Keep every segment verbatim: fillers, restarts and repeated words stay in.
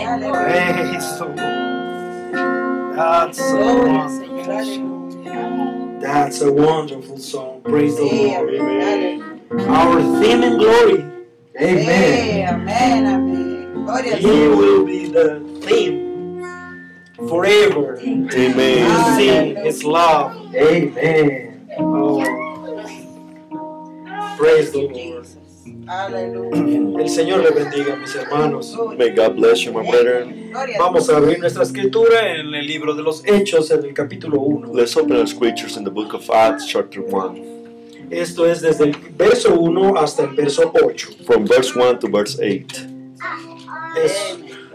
Praise the Lord. That's a wonderful song. That's a wonderful song. Praise the Lord. Amen. Our theme in glory. Amen. Amen. Amen. He will be the theme forever. Amen. Sing His love. Amen. Oh. Praise the Lord. El Señor le bendiga, mis hermanos. May God bless you, my brethren. Vamos a abrir nuestra escritura en el libro de los Hechos, en el capítulo uno. Let's open our scriptures in the book of Acts, chapter one. Esto es desde el verso uno hasta el verso ocho. From verse one to verse eight. Es,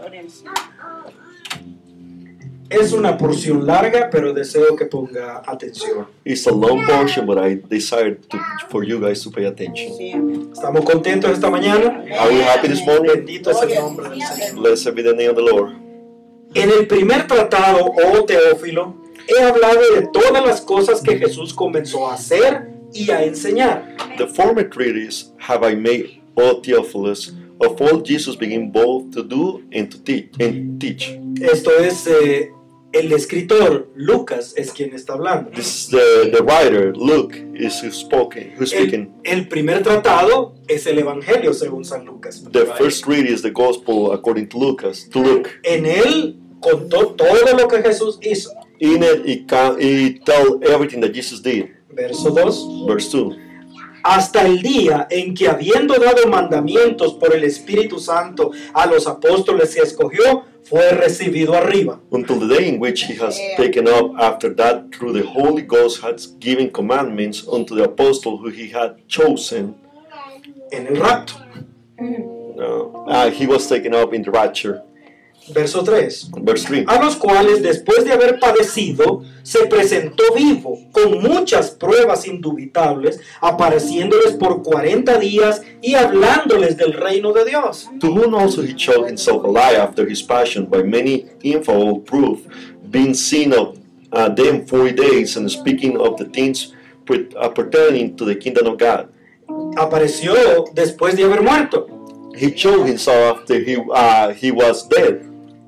es una porción larga, pero deseo que ponga atención. It's a long portion, but I desire to, for you guys to pay attention. ¿Estamos contentos esta mañana? Are we happy this morning? Bendito es el nombre del Señor. Blessed be the name of the Lord. En el primer tratado, oh Teófilo, he hablado de todas las cosas que Jesús comenzó a hacer y a enseñar. The former treatise have I made, O Theophilus, of all Jesus began both to do and to teach. And teach. Esto es eh, el escritor Lucas es quien está hablando. This is the, the writer, Luke, is who's spoken, who's speaking. El, el primer tratado es el Evangelio según San Lucas. The first treatise is the Gospel according to Lucas, to Luke. En él contó todo lo que Jesús hizo. In it, he, can, he tell everything that Jesus did. Verso dos. Verse two. Hasta el día en que, habiendo dado mandamientos por el Espíritu Santo a los apóstoles que escogió, fue recibido arriba. Until the day in which he has taken up, after that through the Holy Ghost has given commandments unto the apostle who he had chosen. En el rapto. No, uh, he was taken up in the rapture. Verso tres. Verse three. A los cuales, después de haber padecido, se presentó vivo, con muchas pruebas indubitables, apareciéndoles por cuarenta días y hablándoles del reino de Dios. To whom also he showed himself alive after his passion by many infallible proof, being seen of uh, them forty days, and speaking of the things uh, pertaining to the kingdom of God. Apareció después de haber muerto. He showed himself after he, uh, he was dead.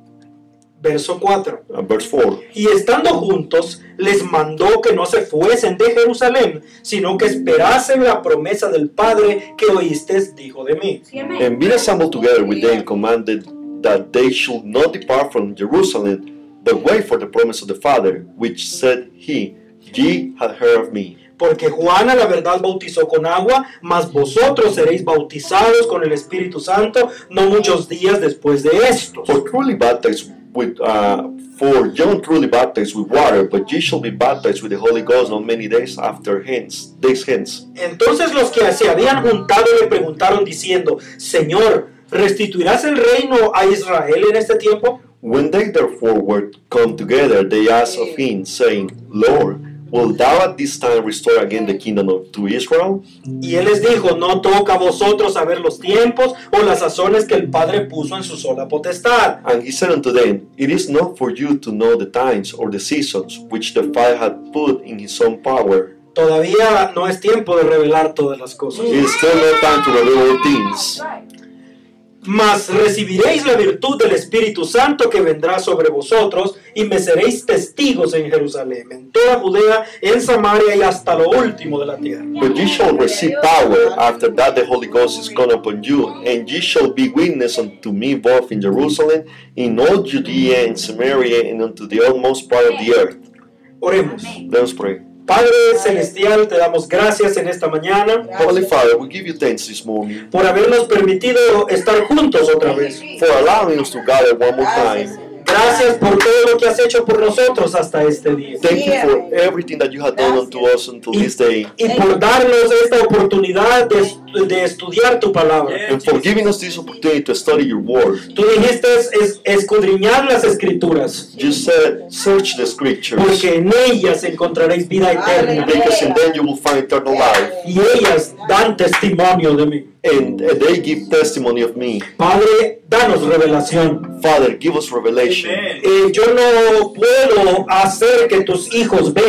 Verso cuatro. Uh, verse four. Y estando juntos, les mandó que no se fuesen de Jerusalén, sino que esperasen la promesa del Padre que oísteis, dijo de mí. And being assembled together with them, commanded that they should not depart from Jerusalem, but wait for the promise of the Father, which said he, Ye had heard of me. Porque Juan a la verdad bautizó con agua, mas vosotros seréis bautizados con el Espíritu Santo no muchos días después de estos. For truly baptized with, uh, for John truly baptized with water, but ye shall be baptized with the Holy Ghost not many days after hence, days hence. Entonces los que se habían juntado le preguntaron diciendo, Señor, ¿restituirás el reino a Israel en este tiempo? When they therefore were come together, they asked of him, saying, Lord, wilt thou at this time restore again the kingdom of, to Israel? Y él les dijo, no toca a vosotros saber los tiempos o las sazones que el Padre puso en su sola potestad. And he said unto them, It is not for you to know the times or the seasons which the Father hath put in his own power. Todavía no es tiempo de revelar todas las cosas. It is still no time to reveal all things. Mas recibiréis la virtud del Espíritu Santo que vendrá sobre vosotros y me seréis testigos en Jerusalén, en toda Judea, en Samaria y hasta lo último de la tierra. But ye shall receive power after that the Holy Ghost is come upon you, and ye shall be witness unto me both in Jerusalem, in all Judea and Samaria, and unto the utmost part of the earth. Oremos. Let us pray. Padre Celestial, te damos gracias en esta mañana Holy Father, we give you thanks this morning por habernos permitido estar juntos otra vez. for allowing us to gather one more time. Gracias por todo lo que has hecho por nosotros hasta este día. Thank you for everything that you have done unto us until Y, this day, y por darnos esta oportunidad de, de estudiar tu palabra. and for giving us this opportunity to study your word. Tú dijiste es, escudriñar las escrituras, You said, search the scriptures, porque en ellas encontraréis vida eterna. because in them you will find eternal life, Y ellas dan testimonio de mí. and they give testimony of me. Padre, danos revelación. Father, give us revelation. Eh, yo no puedo hacer que tus hijos vean.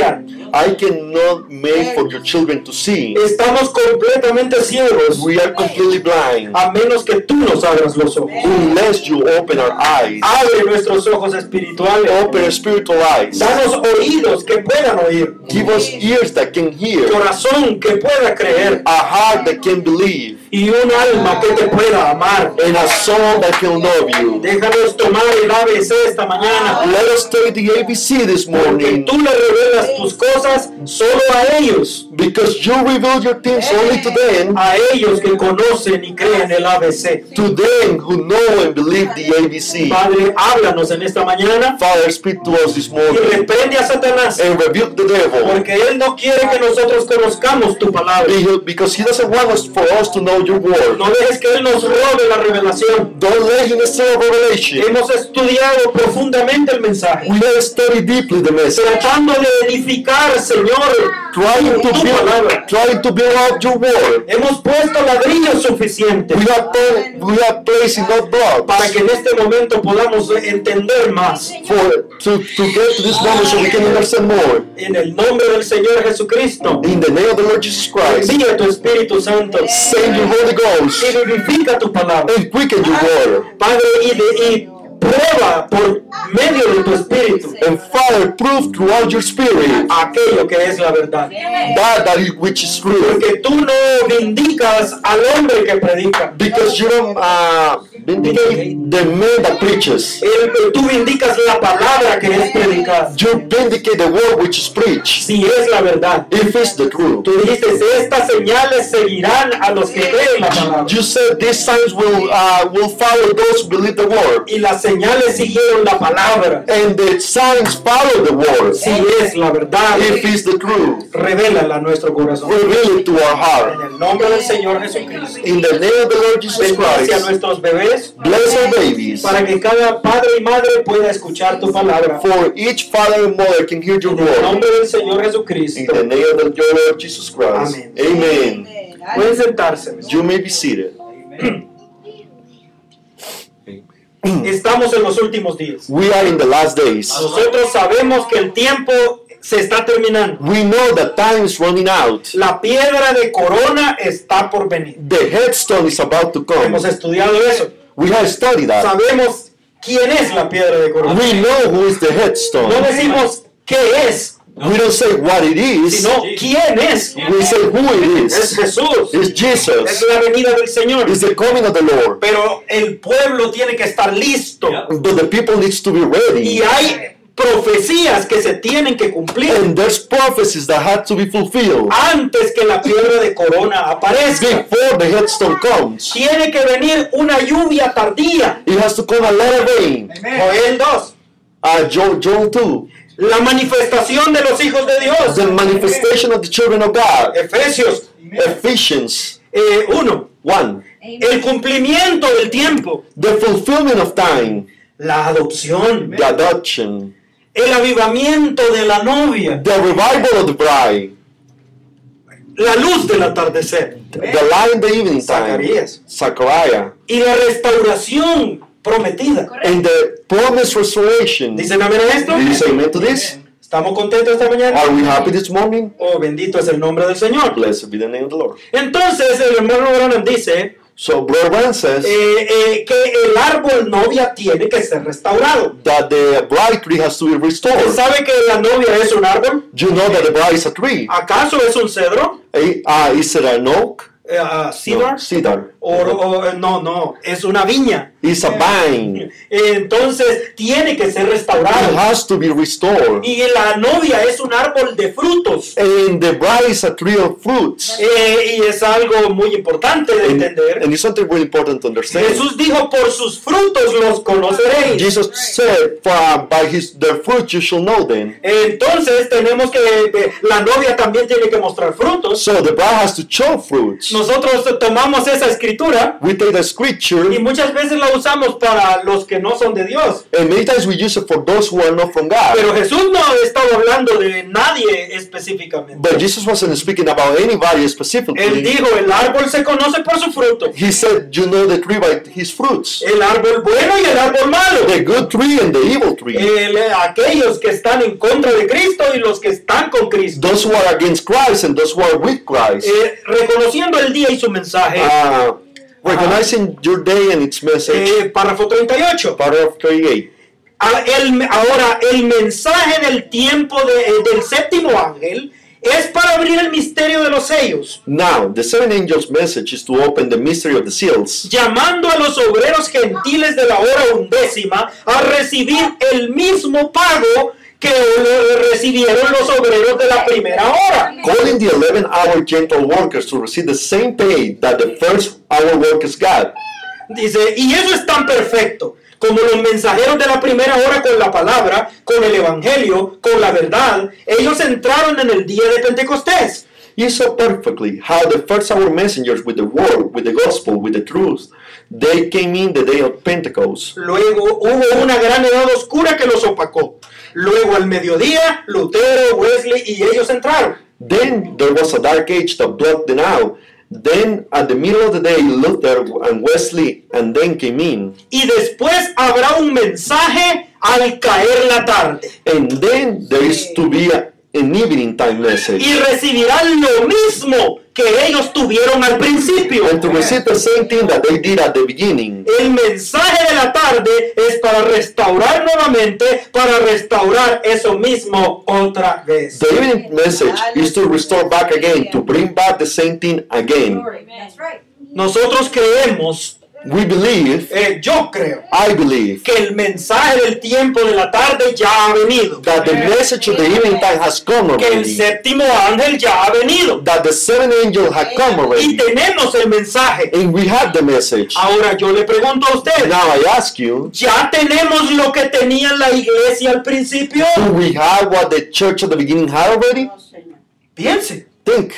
I cannot make for your children to see. Estamos completamente ciegos, We are completely blind a menos que tú nos abras los ojos. unless you open our eyes, Abre nuestros ojos espirituales. open our spiritual eyes. Danos oídos que puedan oír, Give us ears that can hear, corazón que pueda creer a heart that can believe, y un alma que te pueda amar. and a soul that can love you. Déjanos tomar el A B C esta mañana, Let us take the A B C this porque morning, tú le revelas tus cosas solo a ellos, because you reveal your things only to them, a ellos que conocen y creen el A B C. to them who know and believe the A B C. Padre, háblanos en esta mañana Father, speak to us this y morning reprende a Satanás, and rebuke the devil, porque él no quiere que nosotros conozcamos tu palabra. because he doesn't want us for us to know your word. No dejes que él nos robe la revelación. Don't let him steal revelation. Hemos estudiado profundamente el mensaje, We have studied deeply the message, tratando de edificar, Señor, trying to tu build, palabra. trying to build up your word. Hemos puesto ladrillos suficientes We have put, we have placed enough blocks para que en este momento podamos entender más. for to, to get to this moment so we can understand more. En el nombre del Señor Jesucristo, In the name of the Lord Jesus Christ, envía tu Espíritu Santo send your Holy Ghost y vivifica tu palabra. and quicken your word. Padre, y, de, y prueba por medio de tu Espíritu And Father, prove throughout your spirit aquello que es la verdad. that that is which is true. Porque tú no vindicas al hombre que predica. Because you don't uh, vindicate the man that preaches. Él- tú vindicas la palabra que es predicada. You vindicate the word which is preached. Si es la verdad. If it's the truth. Tú dices, estas señales seguirán a los que creen la palabra. You said these signs will uh, will follow those who believe the word. Y las señales siguieron la palabra. And the signs follow the word. Si es la verdad, If it's the truth, revélala a nuestro corazón. reveal it to our En heart. el nombre del Señor Jesucristo. In the name of the Lord Jesus Bendice a Christ, nuestros bebés bless our babies. para que cada padre y madre pueda escuchar tu palabra. For each father and mother can hear your En el word. nombre del Señor In Jesucristo. the name of the Lord Jesus Christ. Amen. Amen. Pueden sentarse. You may be seated. Estamos en los últimos días. We are in the last days. Nosotros sabemos que el tiempo se está terminando. We know that time is running out. La piedra de corona está por venir. The headstone is about to come. Hemos estudiado eso. We have studied that. Sabemos quién es la piedra de corona. We know who is the No headstone. decimos qué es, We don't say what it is. sino quién es. We say who it Es is. Jesús. It's Es Jesus. la venida del Señor. It's the coming of the Lord. Pero el pueblo tiene que estar listo. But the people needs to be ready. Y hay profecías que se tienen que cumplir And there's prophecies that have to be fulfilled antes que la piedra de corona aparezca. before the headstone comes. Tiene que venir una lluvia tardía. It has to come a lot of rain. Joel dos. Uh, Joel, Joel two. La manifestación de los hijos de Dios. The manifestation of the children of God. Efesios Ephesians eh, uno. one. El cumplimiento del tiempo. The fulfillment of time. La adopción. The adoption. El avivamiento de la novia. The revival of the bride. La luz del atardecer. The light in the evening time. Zacarías. Zechariah. Y la restauración prometida. And the promised restoration. ¿Dicen amén a esto? Do you say amen to this? ¿Estamos contentos esta mañana? Are we happy this morning? Oh, bendito es el nombre del Señor. Blessed be the name of the Lord. Entonces el hermano Branham dice So Brother Branham says eh, eh, que el árbol novia tiene que ser restaurado. that the bride tree has to be ¿Usted restored. sabe que la novia es un árbol? Do you know that the bride is a tree? ¿Acaso es un cedro? Eh, uh, is it an oak? Eh, ah, ¿Cedar? No, cedar. O, o- no, no, es una viña. It's a vine. Entonces tiene que ser It restaurado. has to be restored. Y la novia es un árbol de frutos. And the bride is a tree of fruits. Eh, y es algo muy importante de And, entender. and it's something really important to understand. Jesús dijo, por sus frutos los conoceréis. Jesus said, "For by his their fruits you shall know them." Entonces tenemos que, eh, la novia también tiene que mostrar frutos. So the bride has to show fruits. Nosotros tomamos esa escritura We take the scripture y muchas veces la lo usamos para los que no son de Dios. And many times we use it for those who are not from God. Pero Jesús no estaba hablando de nadie específicamente. But Jesus wasn't speaking about anybody Él specifically. dijo, el árbol se conoce por su fruto. He said, you know the tree by his fruits. El árbol bueno y el árbol malo. The good tree and the evil tree. El, aquellos que están en contra de Cristo y los que están con Cristo. Those who are against Christ and those who are with Christ. Eh, reconociendo el día y su mensaje. Uh, recognizing your day and its message. Eh, párrafo treinta y ocho. Paragraph thirty-eight. A- el- ahora, el mensaje del tiempo de- eh, del séptimo ángel es para abrir el misterio de los sellos, Now, the seven angels' message is to open the mystery of the seals, llamando a los obreros gentiles de la hora undécima a recibir el mismo pago que lo recibieron los obreros de la primera hora. calling the eleven-hour gentle workers to receive the same pay that the first-hour workers got. Dice, y eso es tan perfecto, como los mensajeros de la primera hora con la palabra, con el evangelio, con la verdad, ellos entraron en el día de Pentecostés. You saw perfectly how the first-hour messengers with the word, with the gospel, with the truth, they came in the day of Pentecost. Luego hubo una gran edad oscura que los opacó. Luego al mediodía, Lutero, Wesley y ellos entraron. Then there was a dark age that blocked them out. Then at the middle of the day, Luther and Wesley and then came in. Y después habrá un mensaje al caer la tarde. And then there is to be a, an evening time message. Y recibirán lo mismo que ellos tuvieron al principio. And to receive the same thing that they did at the beginning. El mensaje de la tarde es para restaurar nuevamente, para restaurar eso mismo otra vez. The evening message is to restore back again, to bring back the same thing again. That's right. Nosotros creemos, We believe, eh, yo creo, I believe, que el mensaje del tiempo de la tarde ya ha venido. that the message of the evening time has come Que el already. séptimo ángel ya ha venido. That the seven angels have come Y already. tenemos el mensaje. And we have the message. Ahora yo le pregunto a usted, Now I ask you, ¿ya tenemos lo que tenía la iglesia al principio? do we have what the church at the beginning had already? Piense, Think.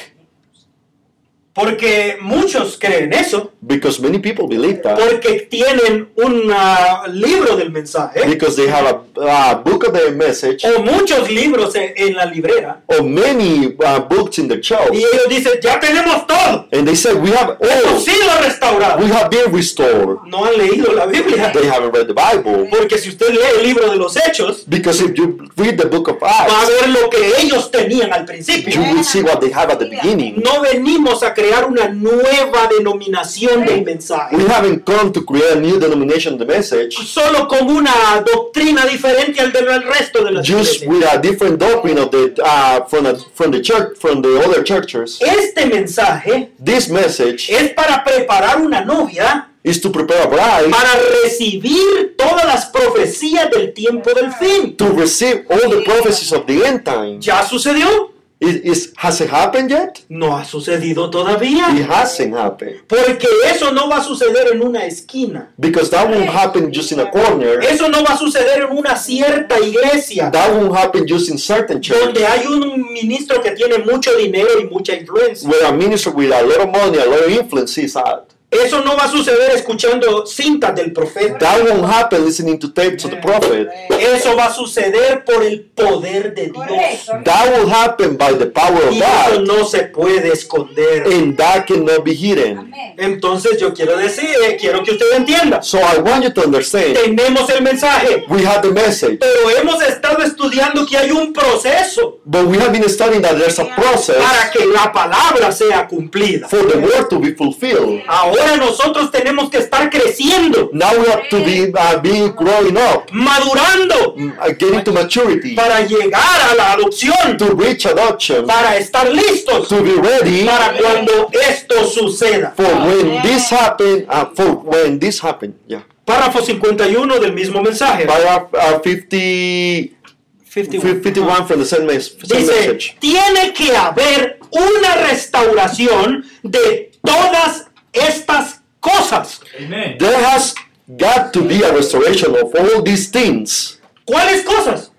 porque muchos creen eso, Because many people believe that. porque tienen un ah, libro del mensaje, Because they have a, a book of the message, o muchos libros en, en la librera, or many uh, books in the y shelf. ellos dicen, ya tenemos todo, And they say, we have hemos all, sido restaurados. we have been restored. No han leído la Biblia, They haven't read the Bible. porque si usted lee el libro de los Hechos, Because if you read the book of va a Acts, ver lo que ellos tenían al you principio. will see what they have at the beginning. No venimos a crear una nueva denominación del mensaje, We haven't come to create a new denomination of the message, solo con una doctrina diferente al del resto de las just iglesias. with a different doctrine of the uh, from the, from the church from the other churches. Este mensaje This message es para preparar una novia is to prepare a bride para recibir todas las profecías del tiempo del fin. to receive all the prophecies of the end time. ¿Ya sucedió? Is, is, has it happened yet? No ha sucedido todavía. It hasn't happened. Porque eso no va a suceder en una esquina. Because that won't happen just in a corner. Eso no va a suceder en una cierta iglesia That won't happen just in certain churches. donde hay un ministro que tiene mucho dinero y mucha influencia. Where a minister with a lot of money, a lot of influence is at. Eso no va a suceder escuchando cintas del profeta. That won't happen listening to tapes of the prophet. Eso va a suceder por el poder de Dios. That will happen by the power of Y eso God. no se puede esconder. And that cannot be hidden. Entonces yo quiero decir, eh, quiero que usted entienda. So I want you to understand. Tenemos el mensaje, We have the message. pero hemos estado estudiando que hay un proceso But we have been studying that there's a process para que la palabra sea cumplida. for the word to be fulfilled. Ahora nosotros tenemos que estar creciendo, Now we have to be uh, being growing up, madurando, uh, getting to maturity, para llegar a la adopción, to reach adoption, para estar listos to be ready para cuando esto suceda. for when this happen. Uh, for when this happen, yeah. Párrafo cincuenta y uno del mismo mensaje. Paragraph uh, fifty, fifty-one from the same, mes- same Dice, message. tiene que haber una restauración de todas estas cosas. Amen. There has got to be a restoration of all these things. ¿Cuáles cosas?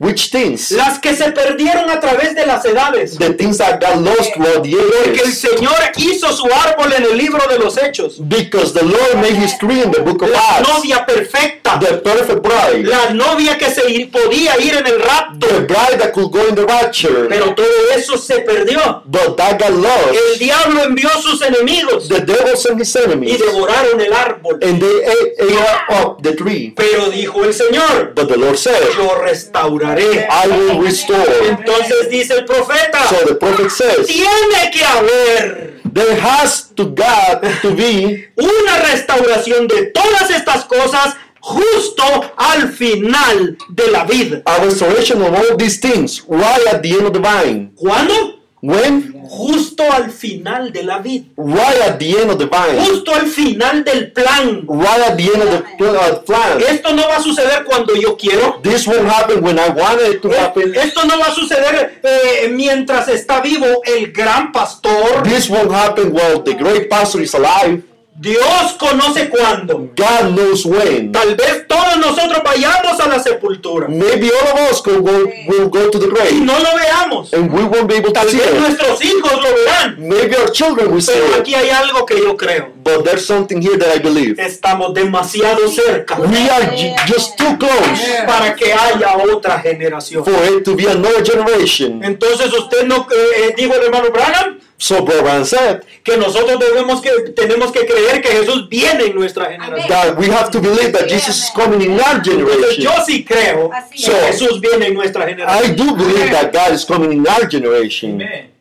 Which things? Las que se perdieron a través de las edades. The things that got lost throughout the Porque el ages. Señor hizo su árbol en el libro de los Hechos. Because the Lord made his tree in the book of La Acts. novia perfecta. The perfect bride. La novia que se ir- podía ir en el rapto. The bride that could go in the rapture. Pero todo eso se perdió. But that got El lost. diablo envió a sus enemigos The devil sent his y enemies. devoraron el árbol. And they ate, ate up the tree. Pero dijo el Señor, But the Lord said, yo restauraré. I will restore. Entonces dice el profeta, So the prophet says, tiene que haber there has to God to be una restauración de todas estas cosas justo al final de la vida. a restoration of all these things right at the end of the vine. ¿Cuándo? When? Justo al final de la vida. Right at the end of the vine. Justo al final del plan. Right at the end of the pl- uh, plan. Esto no va a suceder cuando yo quiero. This won't happen when I wanted it to happen. Esto no va a suceder eh, mientras está vivo el gran pastor. This won't happen while the great pastor is alive. Dios conoce cuándo. God knows when. Tal vez todos nosotros vayamos a la sepultura Maybe all of us could go, will go to the y grave no lo veamos. and we won't be able to Tal see vez it. nuestros hijos lo verán. Maybe our children will see Pero it. aquí hay algo que yo creo. But there's something here that I believe. Estamos demasiado cerca We are ju- just too close para que haya otra generación. for it to be another generation. Entonces usted no eh, eh, dijo el hermano Branham So Brother Branham said que nosotros debemos que tenemos que creer que Jesús viene en nuestra generación. that we have to believe that Jesus is coming in our Entonces generation. yo sí creo que So, Jesús viene en nuestra I generación. do believe that God is coming in our generation.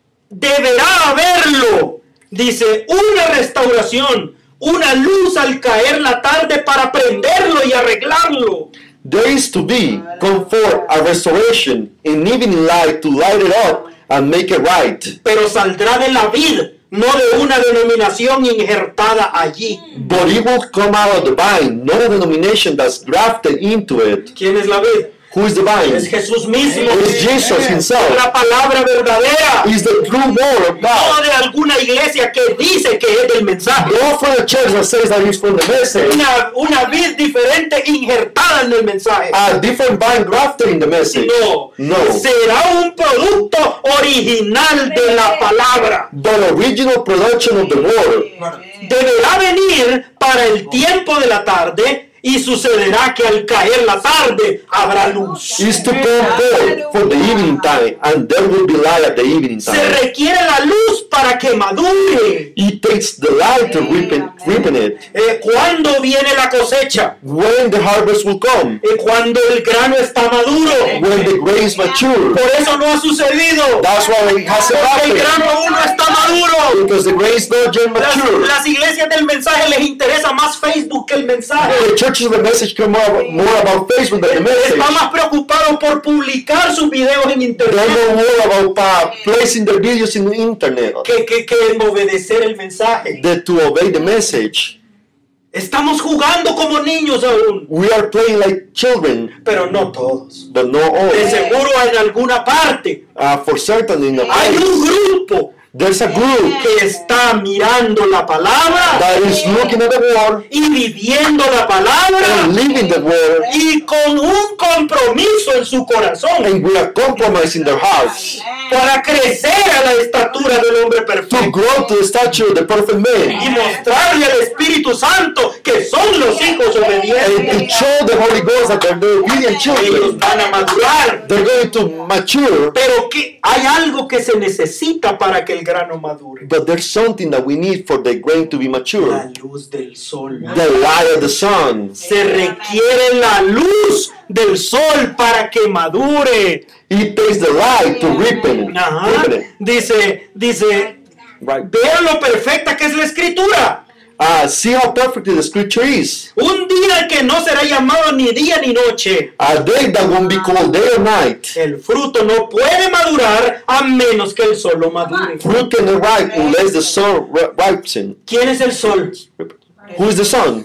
Deberá haberlo, dice, una restauración, una luz al caer la tarde para prenderlo y arreglarlo. There is to be, come forth, a restoration in evening light to light it up and make it right. Pero saldrá de la vid, no de una denominación injertada allí. But it will come out of the vine, not a denomination that's grafted into it. ¿Quién es la vid? Who is the vine? Es Jesús mismo. It's Jesus Es himself. la palabra verdadera. He's the true word of No God. de alguna iglesia que dice que es del mensaje. Not from the church that says that he's from the message. Una, una vid diferente injertada en el mensaje. A different vine grafted in the message. No, No. será un producto original de la palabra. The original production of the word Deberá venir para el tiempo de la tarde y sucederá que al caer la tarde habrá luz. is to come forth for the evening time, and there will be light at the evening Se time. requiere la luz para que madure. It takes the light to ripen, ripen it. Eh, ¿Cuándo viene la cosecha? When the harvest will come, Eh, cuando el grano está maduro. when the grains mature. Por eso no ha sucedido. That's why it hasn't Porque el happened. grano aún no está maduro. Because the grains not yet Las, mature. las iglesias del mensaje les interesa más Facebook que el mensaje. The churches of the message come more, more about Facebook than the message. Están más preocupados por publicar sus videos en They internet know more about uh, placing their videos in the internet que, que, que en obedecer el mensaje. than to obey the message. Estamos jugando como niños aún, We are playing like children, pero no todos. but not all. De seguro en alguna parte Uh, for certain in the hay place, un grupo there's a group que está mirando la palabra that is looking at the word y viviendo la palabra and living the word, y con un compromiso en su corazón and we are compromising their hearts para crecer a la estatura del hombre to perfecto grow to the stature of the perfect y man, mostrarle al Espíritu Santo que son los hijos and obedientes. to show the Holy Ghost that they're the obedient Ellos children. van a madurar, They're going to mature, pero que hay algo que se necesita para que el grano madure. but there's something that we need for the grain to be La mature. luz del sol. The light of the sun. Se requiere la luz del sol para que madure. It takes the light to ripen, Ajá. ripen it. Dice, dice, Right. vean lo perfecta que es la escritura. Uh, see how perfect the scripture is. Un día que no será llamado ni día ni noche. A day that won't be called day or night. El fruto no puede madurar a menos que el sol lo madure. Fruit cannot ripe unless the sun ri- ripens. ¿Quién es el sol? Who is the sun?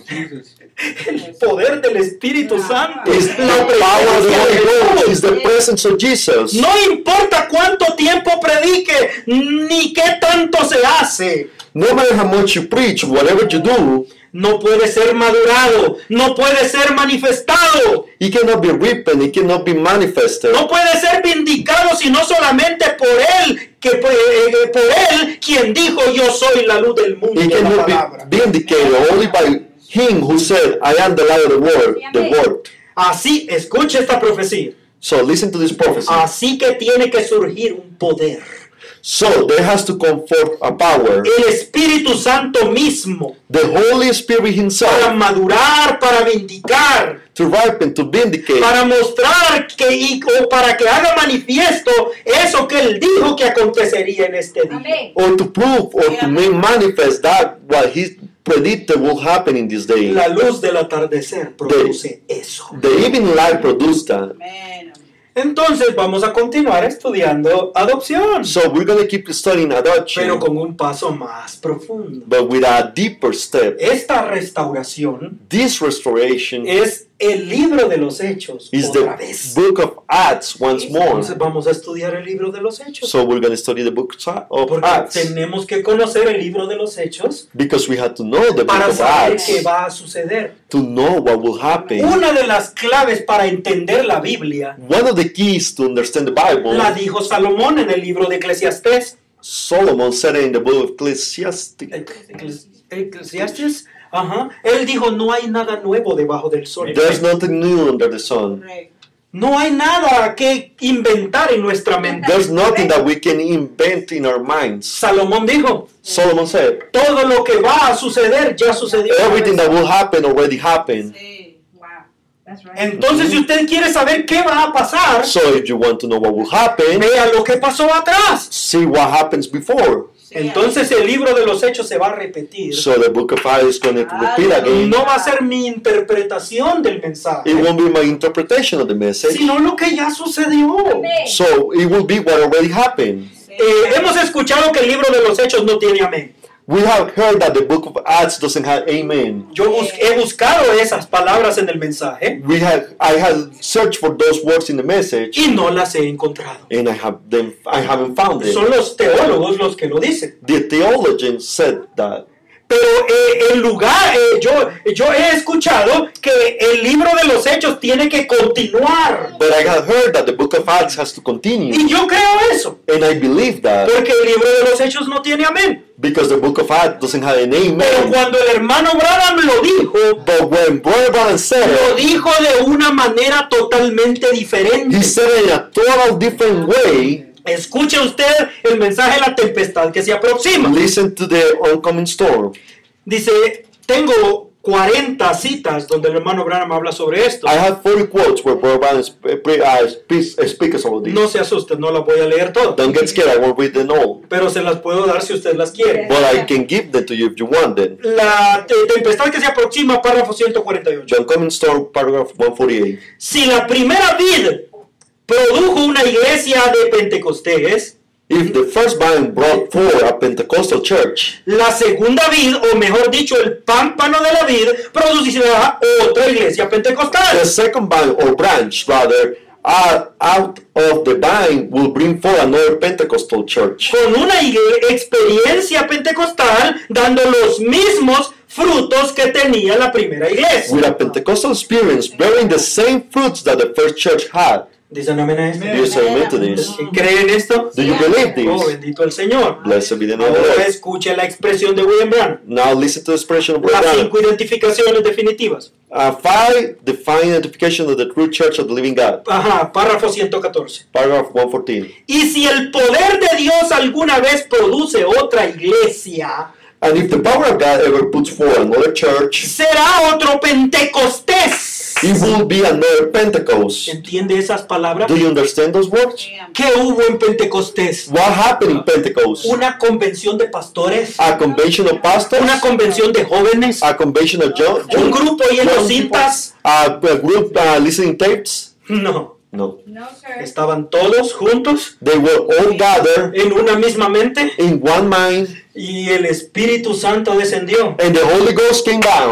El poder del Espíritu Santo. Is the La power of the presencia Holy de Ghost. Jesús. Is the presence of Jesus. No importa cuánto tiempo predique, ni qué tanto se hace. No matter how much you preach, whatever you do, no puede ser madurado, no puede ser manifestado, It cannot be ripened, it cannot be manifested. no puede ser vindicado sino solamente por él, que por, eh, por él quien dijo yo soy la luz del mundo. It La cannot palabra. be vindicated only by him who said, I am the light of the world, the word. Así, escuche esta profecía. So listen to this prophecy. Así que tiene que surgir un poder. So there has to come forth a power. El Espíritu Santo mismo, The Holy Spirit para himself madurar, para vindicar, to ripen, to vindicate, para mostrar que y, o para que haga manifiesto eso que él dijo que acontecería en este día. Amén. or to prove or to make manifest that what he predicted will happen in this day. La luz del atardecer produce eso. The evening light produced that. Amén. Entonces vamos a continuar estudiando adopción, So we're going to keep studying adoption, pero con un paso más profundo. but with a deeper step. Esta restauración This restoration es el libro de los Hechos is otra the vez. book of Acts once more. Entonces vamos a estudiar el libro de los Hechos. So we're going to study the book of Porque Acts tenemos que conocer el libro de los Hechos because we have to know the book para of saber Acts qué va a suceder. to know what will happen. Una de las claves para entender la Biblia One of the keys to understand the Bible, la dijo Salomón en el libro de Eclesiastés. Solomon said it in the book of Ecclesiastes. Ecles- Eclesiastes, ajá. Él dijo, no hay nada nuevo debajo del sol. There's nothing new under the sun. Correcto. No hay nada que inventar en nuestra mente. There's nothing that we can invent in our minds. Salomón dijo, Solomon said, todo lo que va a suceder ya sucedió. everything that will happen already happened. Sí. Wow, that's right. Entonces, si usted quiere saber qué va a pasar, So if you want to know what will happen, vea lo que pasó atrás. see what happens before. Sí, Entonces el libro de los Hechos se va a repetir. So the book of Acts is going to repeat again. No va a ser mi interpretación del mensaje, It won't be my interpretation of the message. sino lo que ya sucedió. Amén. So it will be what already happened. sí. Eh, hemos escuchado que el libro de los Hechos no tiene amén. We have heard that the book of Acts doesn't have amen. Yo bus- he buscado esas palabras en el mensaje We have I have searched for those words in the message, y no las he encontrado. and I have them. I haven't found them. Son los teólogos los que lo dicen. The theologians said that. Pero eh, en lugar, eh, yo, yo he escuchado que el libro de los Hechos tiene que continuar. But I have heard that the book of Acts has to continue, Y yo creo eso, and I believe that porque el libro de los Hechos no tiene amén. because the book of Acts doesn't have an Pero amen. cuando el hermano Branham lo dijo, But when Brother Branham said lo it, dijo de una manera totalmente diferente. he said it in a total different way. Escuche usted el mensaje de la tempestad que se aproxima. Listen to the oncoming storm. Dice, tengo cuarenta citas donde el hermano Branham habla sobre esto. I have forty quotes where Brother Branham sp- pre- uh, speaks, uh, speaks about this. No se asusten, no las voy a leer todas. Don't get scared, I won't read them all. Pero se las puedo dar si usted las quiere. But I can give them to you if you want them. La te- tempestad que se aproxima, párrafo ciento cuarenta y ocho. The oncoming storm, paragraph one forty-eight. Si la primera vid produjo una iglesia de Pentecostés, If the first vine brought forth a Pentecostal church, la segunda vid, o mejor dicho, el pámpano de la vid, producirá otra iglesia pentecostal. the second vine or branch, rather, uh, out of the vine will bring forth another Pentecostal church. Con una igle- experiencia pentecostal, dando los mismos frutos que tenía la primera iglesia. With a Pentecostal experience bearing the same fruits that the first church had. ¿Dicen amén a esto? Do you say amen to this? ¿Creen esto? Do you believe Oh, this? bendito el Señor. Blessed be the name of the Ahora Lord. escuche la expresión de William Branham. Now listen to the expression of Las Brother cinco identificaciones definitivas. Uh, five, define identification of the true church of the living God. Ajá, párrafo ciento catorce. Paragraph one fourteen. Y si el poder de Dios alguna vez produce otra iglesia, And if the power of God ever puts forth another church, será otro Pentecostés. it will be another Pentecost. ¿Entiende esas palabras? Do you understand those words? Sí, amén. ¿Qué hubo en Pentecostés? What happened in Pentecost? Una convención de pastores, A convention of pastors, una convención de jóvenes, a convention of young, un young, grupo oyendo cintas. a, a group uh, listening tapes. No, No, No, sir. estaban todos juntos they were all gathered en una misma mente in one mind, y el Espíritu Santo descendió. and the Holy Ghost came down. Amén.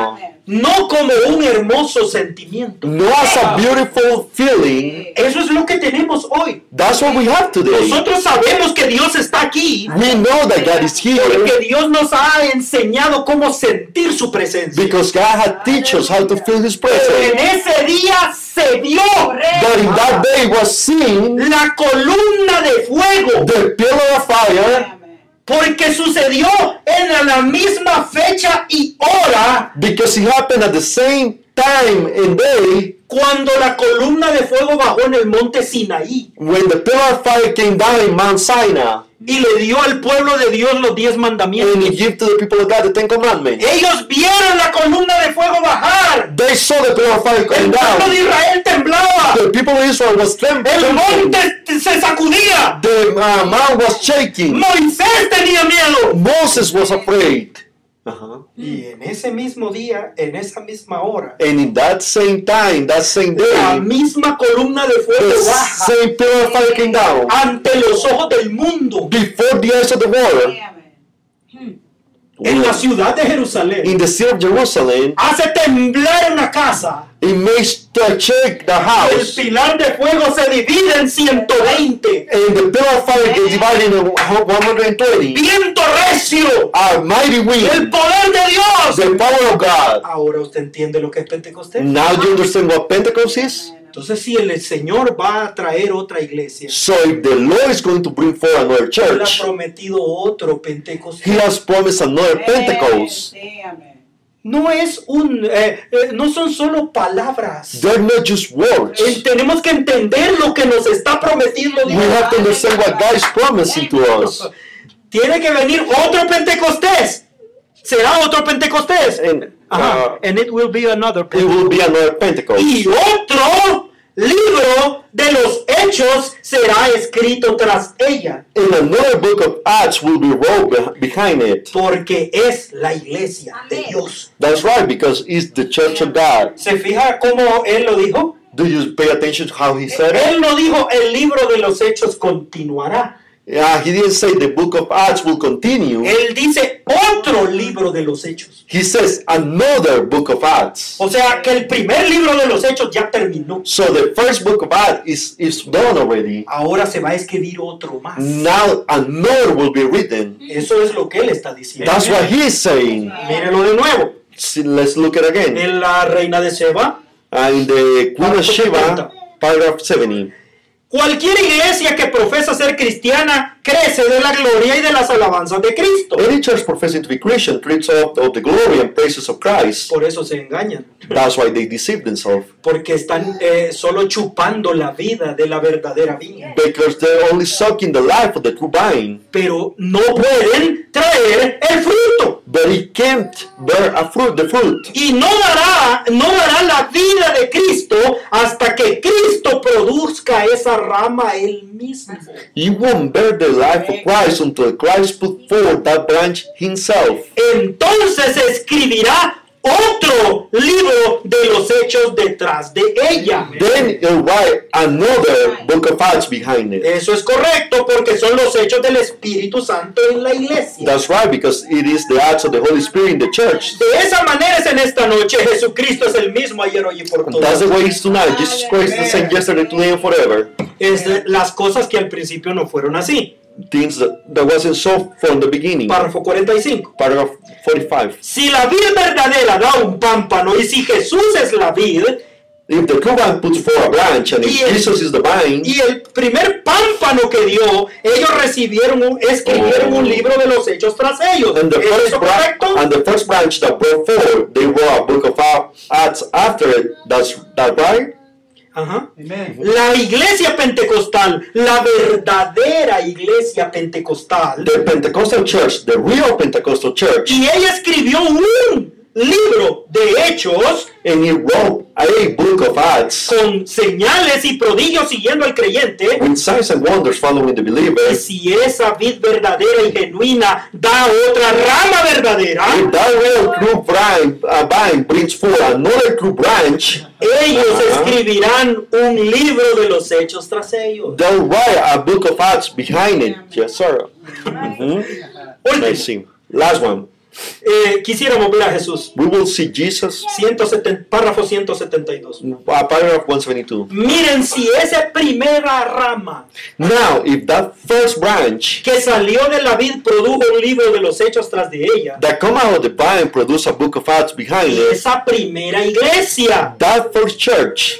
no como un hermoso sentimiento. not as a beautiful feeling. Eso es lo que tenemos hoy. That's what we have today. Nosotros sabemos que Dios está aquí We know that God is here porque Dios nos ha enseñado cómo sentir su presencia. because God had teach us how to feel His Pero en presence. ese día se vio But in that day was seen la columna de fuego, the pillar of fire, porque sucedió en la misma fecha y hora because it happened at the same time and day cuando la columna de fuego bajó en el monte Sinaí when the pillar of fire came down in Mount Sinai y le dio al pueblo de Dios los diez mandamientos. and He gave to the people of God the Ten Commandments. Ellos vieron la columna de fuego bajar. They saw the pillar of fire El coming pueblo de down. Israel temblaba. The people of Israel was El trembling. monte se sacudía. The uh, mount was shaking. Moisés tenía miedo. Moses was afraid. Uh-huh. Y en ese mismo día, en esa misma hora, And in that same time, that same la day, misma columna de fuego the baja same pillar of fire came down ante los ojos del mundo before the eyes of the world en la ciudad de Jerusalén. in the city of Jerusalem. Hace temblar una casa. It makes to shake the El house, pilar de fuego se divide en ciento veinte. and the pillar of fire gets divided into one hundred twenty. Viento recio. A mighty El wind, poder de Dios. the power of God. Ahora usted entiende lo que es Pentecostés. Now you understand what Pentecost is? Entonces, si el Señor va a traer otra iglesia, So if the Lord is going to bring forth another Él ha church, prometido otro He Pentecostés. has promised another Pentecost. No es un, eh, eh, no son solo palabras. They're not just words. Eh, tenemos que entender lo que nos está prometiendo We Dios. have to understand what God is promising to us. Tiene que venir otro Pentecostés. Será otro Pentecostés. And Ajá. uh, And it will be another it will be Pentecostés. another Pentecost. Y otro libro de los hechos será escrito tras ella. And another book of Acts will be wrote beh- behind it. Porque es la iglesia de Dios. That's right, because it's the church of God. ¿Se fija cómo él lo dijo? Do you pay attention to how he said it? Él no dijo el libro de los hechos continuará. Yeah, he didn't say the book of Acts will continue. Él dice otro libro de los hechos. He says another book of Acts. O sea que el primer libro de los hechos ya terminó. So the first book of Acts is, is done already. Ahora se va a escribir otro más. Now another will be written. Eso es lo que él está diciendo. That's what he is saying. Mírelo de nuevo. See, let's look at it again. En la reina de Seba. Uh, in the Queen of Sheba, paragraph seventy. Cualquier iglesia que profesa ser cristiana crece de la gloria y de las alabanzas de Cristo. Any church professing to be Christian treats of, of the glory and praises of Christ. Por eso se engañan. That's why they deceive themselves. Porque están eh, solo chupando la vida de la verdadera viña. Because they're only sucking the life of the true vine. Pero no pueden traer el fruto. But it can't bear a fruit, the fruit. Y no dará, no dará la vida de Cristo hasta que Cristo produzca esa rama él mismo. You won't bear the life of Christ until Christ put forth that branch himself. Entonces escribirá otro libro de los hechos detrás de ella. Then he'll write another book of Acts behind it. Eso es correcto porque son los hechos del Espíritu Santo en la iglesia. That's right, because it is the acts of the Holy Spirit in the church. De esa manera es en esta noche. Jesucristo es el mismo ayer, hoy y por And that's the todas. way it is tonight. Jesus Christ is the same yesterday, today, and forever. Es de las cosas que al principio no fueron así. Things that, that wasn't so from the beginning. Párrafo cuarenta y cinco. Paragraph forty-five. Si la vid verdadera da un pámpano y si Jesús es la vid, If the true vine puts forth a branch and if Y el- Jesus is the vine, y el primer pámpano que dio, ellos recibieron, un, escribieron Oh. un libro de los hechos tras ellos. and the ¿Es first eso branch correcto? and the first branch that brought forth, they wrote a book of Acts after it. That's that right? Ajá. La iglesia pentecostal, la verdadera iglesia pentecostal, The Pentecostal church, the real Pentecostal church, y ella escribió un libro de hechos and he wrote a book of Acts con señales y prodigios siguiendo al creyente. with signs and wonders following the Y believer. si esa vid verdadera y genuina da otra rama verdadera, If that real true vine, uh, vine brings forth another true branch, ellos Ajá. escribirán un libro de los hechos tras ellos. they'll write a book of Acts behind it. Yes, sir. Mhm. I Último, see. Last one. Eh, quisiéramos ver a Jesús. We will see Jesus. ciento setenta, párrafo ciento setenta y dos. Uh, paragraph one seventy-two. Miren, si esa primera rama Now, if that first branch que salió de la vid produjo un libro de los hechos tras de ella, that come out of the vine produce a book of Acts behind y it, esa primera iglesia, that first church,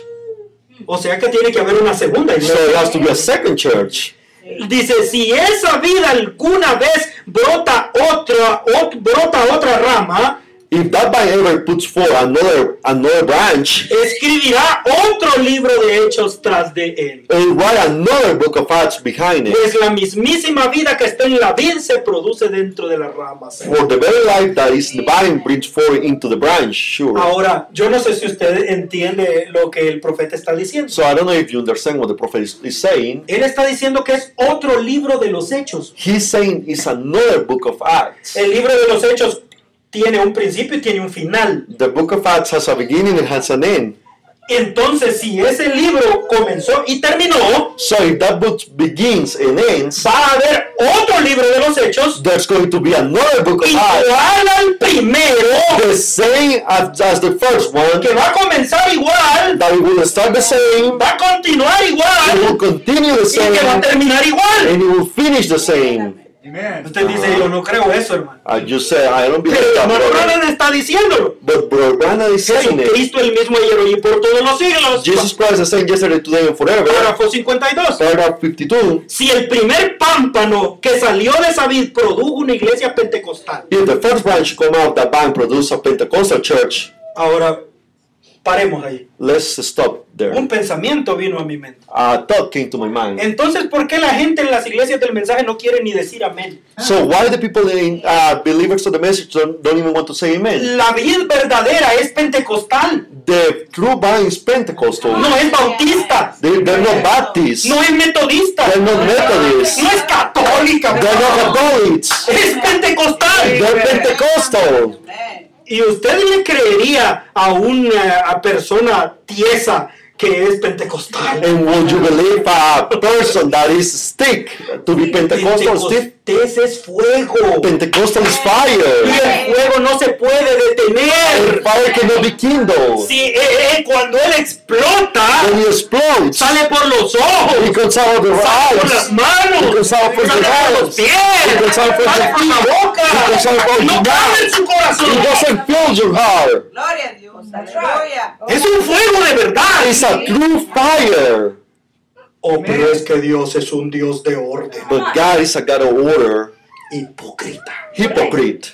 o sea que tiene que haber una segunda so it iglesia. has to be a second church. Dice, si esa vida alguna vez brota otra, ot- brota otra rama, If that vine ever puts forth another another branch, escribirá otro libro de hechos tras de él. it will write another book of Acts behind it. Pues la mismísima vida que está en la vid se produce dentro de las ramas. For the very life that is the vine brings forth into the branch, sure. Ahora, yo no sé si usted entiende lo que el profeta está diciendo. So I don't know if you understand what the prophet is, is saying. Él está diciendo que es otro libro de los hechos. He's saying it's another book of Acts. El libro de los hechos tiene un principio y tiene un final. The book of Acts has a beginning and has an end. Entonces, si ese libro comenzó y terminó, So if that book begins and ends, va a haber otro libro de los hechos there's going to be another book of Acts. igual al primero, The same as, as the first one, que va a comenzar igual, that it will start the same, va a continuar it will igual continue the y que va a same, terminar igual. and it will finish the same. Amen. Usted dice, yo no creo eso, hermano. I just said, I don't believe Pero el that, hermano brother. Branham está diciéndolo. But Brother Branham is saying it. Jesucristo el mismo ayer, hoy y por todos los siglos. Jesus Christ is saying yesterday, today, and forever. Párrafo cincuenta y dos. Paragraph fifty-two. Si el primer pámpano que salió de esa vid produjo una iglesia pentecostal. If the first branch come out, that vine produce a Pentecostal church. Ahora, paremos ahí. Let's stop there. Un pensamiento vino a mi mente. A thought came to my mind. Entonces, ¿por qué la gente en las iglesias del mensaje no quiere ni decir amén? So why the people in uh, believers of the message don't, don't even want to say amen? La vid verdadera es pentecostal, The true vine is Pentecostal. no es bautista, They, they're not Baptists. no es metodista, They're not Methodists. no es católica, They're not Catholics. es pentecostal. They're Pentecostal. ¿Y usted le creería a una a persona tiesa que es pentecostal? And would you believe a person that is stick to be Pentecostal stiff? Pentecostés es fuego. Pentecostal is Y fire. el fuego no se puede And detener. fire cannot be kindled. Si, eh, eh, cuando él explota, When it explodes, sale por los ojos, it comes out of the sale por las eyes. manos, It comes out from sale the por los hands. pies, It comes out from sale the por la feet. boca, It comes out from no your cabe en mouth. su corazón. It doesn't fill your heart. Gloria a Dios. Aleluya. Es un fuego de verdad. It's a true fire. Oh, pero es que Dios es un Dios de orden. But God is a God of order. Hipócrita. Hypocrite.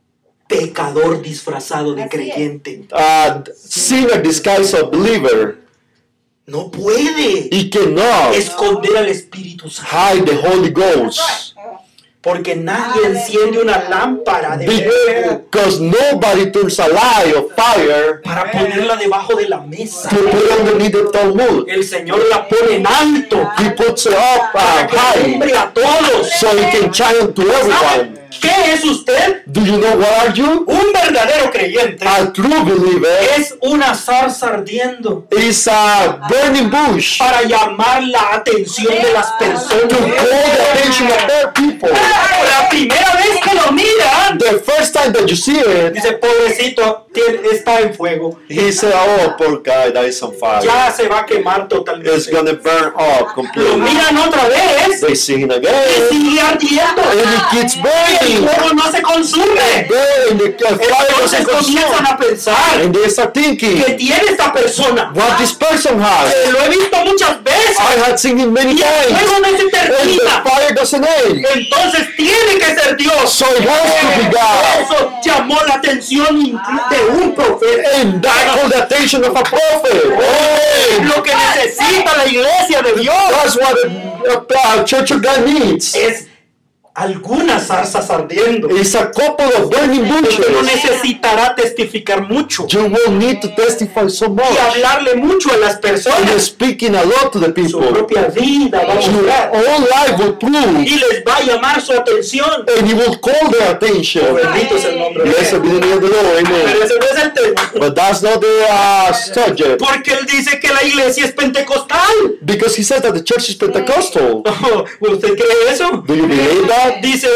Pecador disfrazado de Así es. creyente. Uh, sinner disguised as believer. No puede He cannot esconder al Espíritu Santo. hide the Holy Ghost. Porque nadie enciende una lámpara de fuego Because nobody turns a light of fire para ponerla debajo de la mesa. to put underneath the Talmud. El Señor la pone en alto He puts it up para uh, que high alumbre a todos. so he can shine to everyone. ¿Qué es usted? Do you know what are you? Un verdadero creyente A true believer es una zarza ardiendo is a burning bush para llamar la atención de las to personas. call the attention of their people. La primera vez que lo miran, The first time that you see it, dice, pobrecito, tiene- está en fuego. he said, oh, poor guy, that is on fire. Ya se va a quemar It's totalmente. gonna burn up Lo completely. miran otra vez They see him y again, sigue ardiendo. and it keeps Y el burning. fuego no se consume. Burn, the uh, fire Entonces doesn't comienzan consume. a pensar, And they start thinking, ¿qué tiene esta persona? what this person Eh, has. Lo he visto muchas veces. I had seen him many Y el times, fuego no se and the termina. fire doesn't end. Entonces tiene que ser Dios. So it has to be God. Eso llamó la atención inclu- de un profeta. And that called the attention of a prophet. Oh, Lo que necesita la iglesia de Dios that's what a, a church of God needs. es algunas zarzas ardiendo. It's a couple of burning Usted no bushes. necesitará testificar mucho You will need to testify so y much. hablarle mucho a las You're personas. speaking a lot to the Su people. propia vida va a Your mostrar own life will prove, y les va a llamar su atención. and you will call their attention. Bendito es el nombre de Blessed be the name of the Lord. Pero Amen. ese no es el tema. But that's not the uh, subject. Porque él dice que la iglesia es pentecostal. Because he says that the church is Pentecostal. Oh, ¿usted cree eso? Do you believe that? Dice él,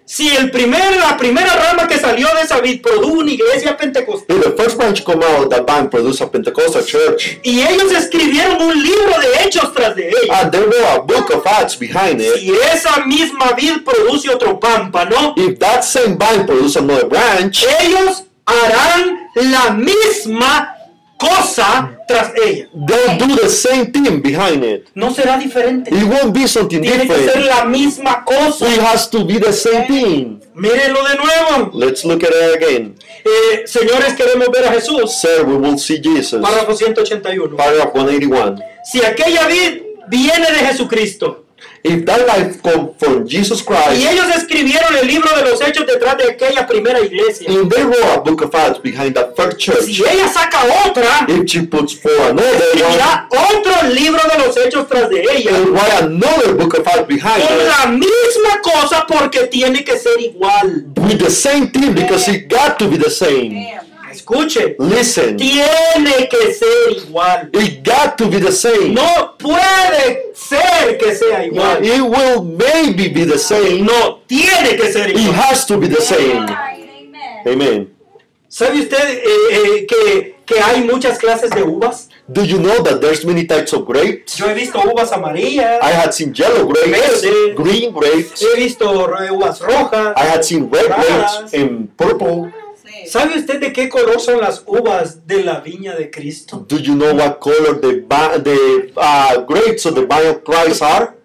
Si el primer, la primera rama que salió de esa vid produjo una iglesia pentecostal, If the first branch come out, that vine produce a Pentecostal church. y ellos escribieron un libro de hechos tras de ella, And there were a book of Acts behind it. si esa misma vid produce otro pámpano, If that same vine produce another branch, ellos harán la misma cosa tras ella. they'll do the same thing behind it. No será diferente. It won't be something Tiene que ser different. la misma cosa. It has to be the same thing. Mírenlo de nuevo. Let's look at it again. Eh, señores, queremos ver a Jesús. Sir, we will see Jesus. Párrafo ciento ochenta y uno. Paragraph one eighty-one. Si aquella vid viene de Jesucristo, If that life come from Jesus y Christ, ellos escribieron el libro de los hechos detrás de aquella primera iglesia, and they wrote a book of Acts behind that first church, si ella saca otra, if she puts for another one, escribirá otro libro de los hechos tras de ella, and write another book of Acts behind con it, la misma cosa, porque tiene que ser igual. with the same thing, because it got to be the same. Escuche, Listen, tiene que ser igual. it got to be the same. No puede ser que sea igual. It will maybe be the same. No, tiene que ser It igual. has to be the same. Amen. ¿Sabe usted eh, eh, que, que hay muchas clases de uvas? Do you know that there's many types of grapes? Yo he visto uvas amarillas, I had seen yellow grapes, Verde. green grapes. he visto eh, uvas rojas. I had seen red grapes Raras. and purple. ¿Sabe usted de qué color son las uvas de la viña de Cristo? Do you know what color the ba- the uh, grapes of the vine of Christ are?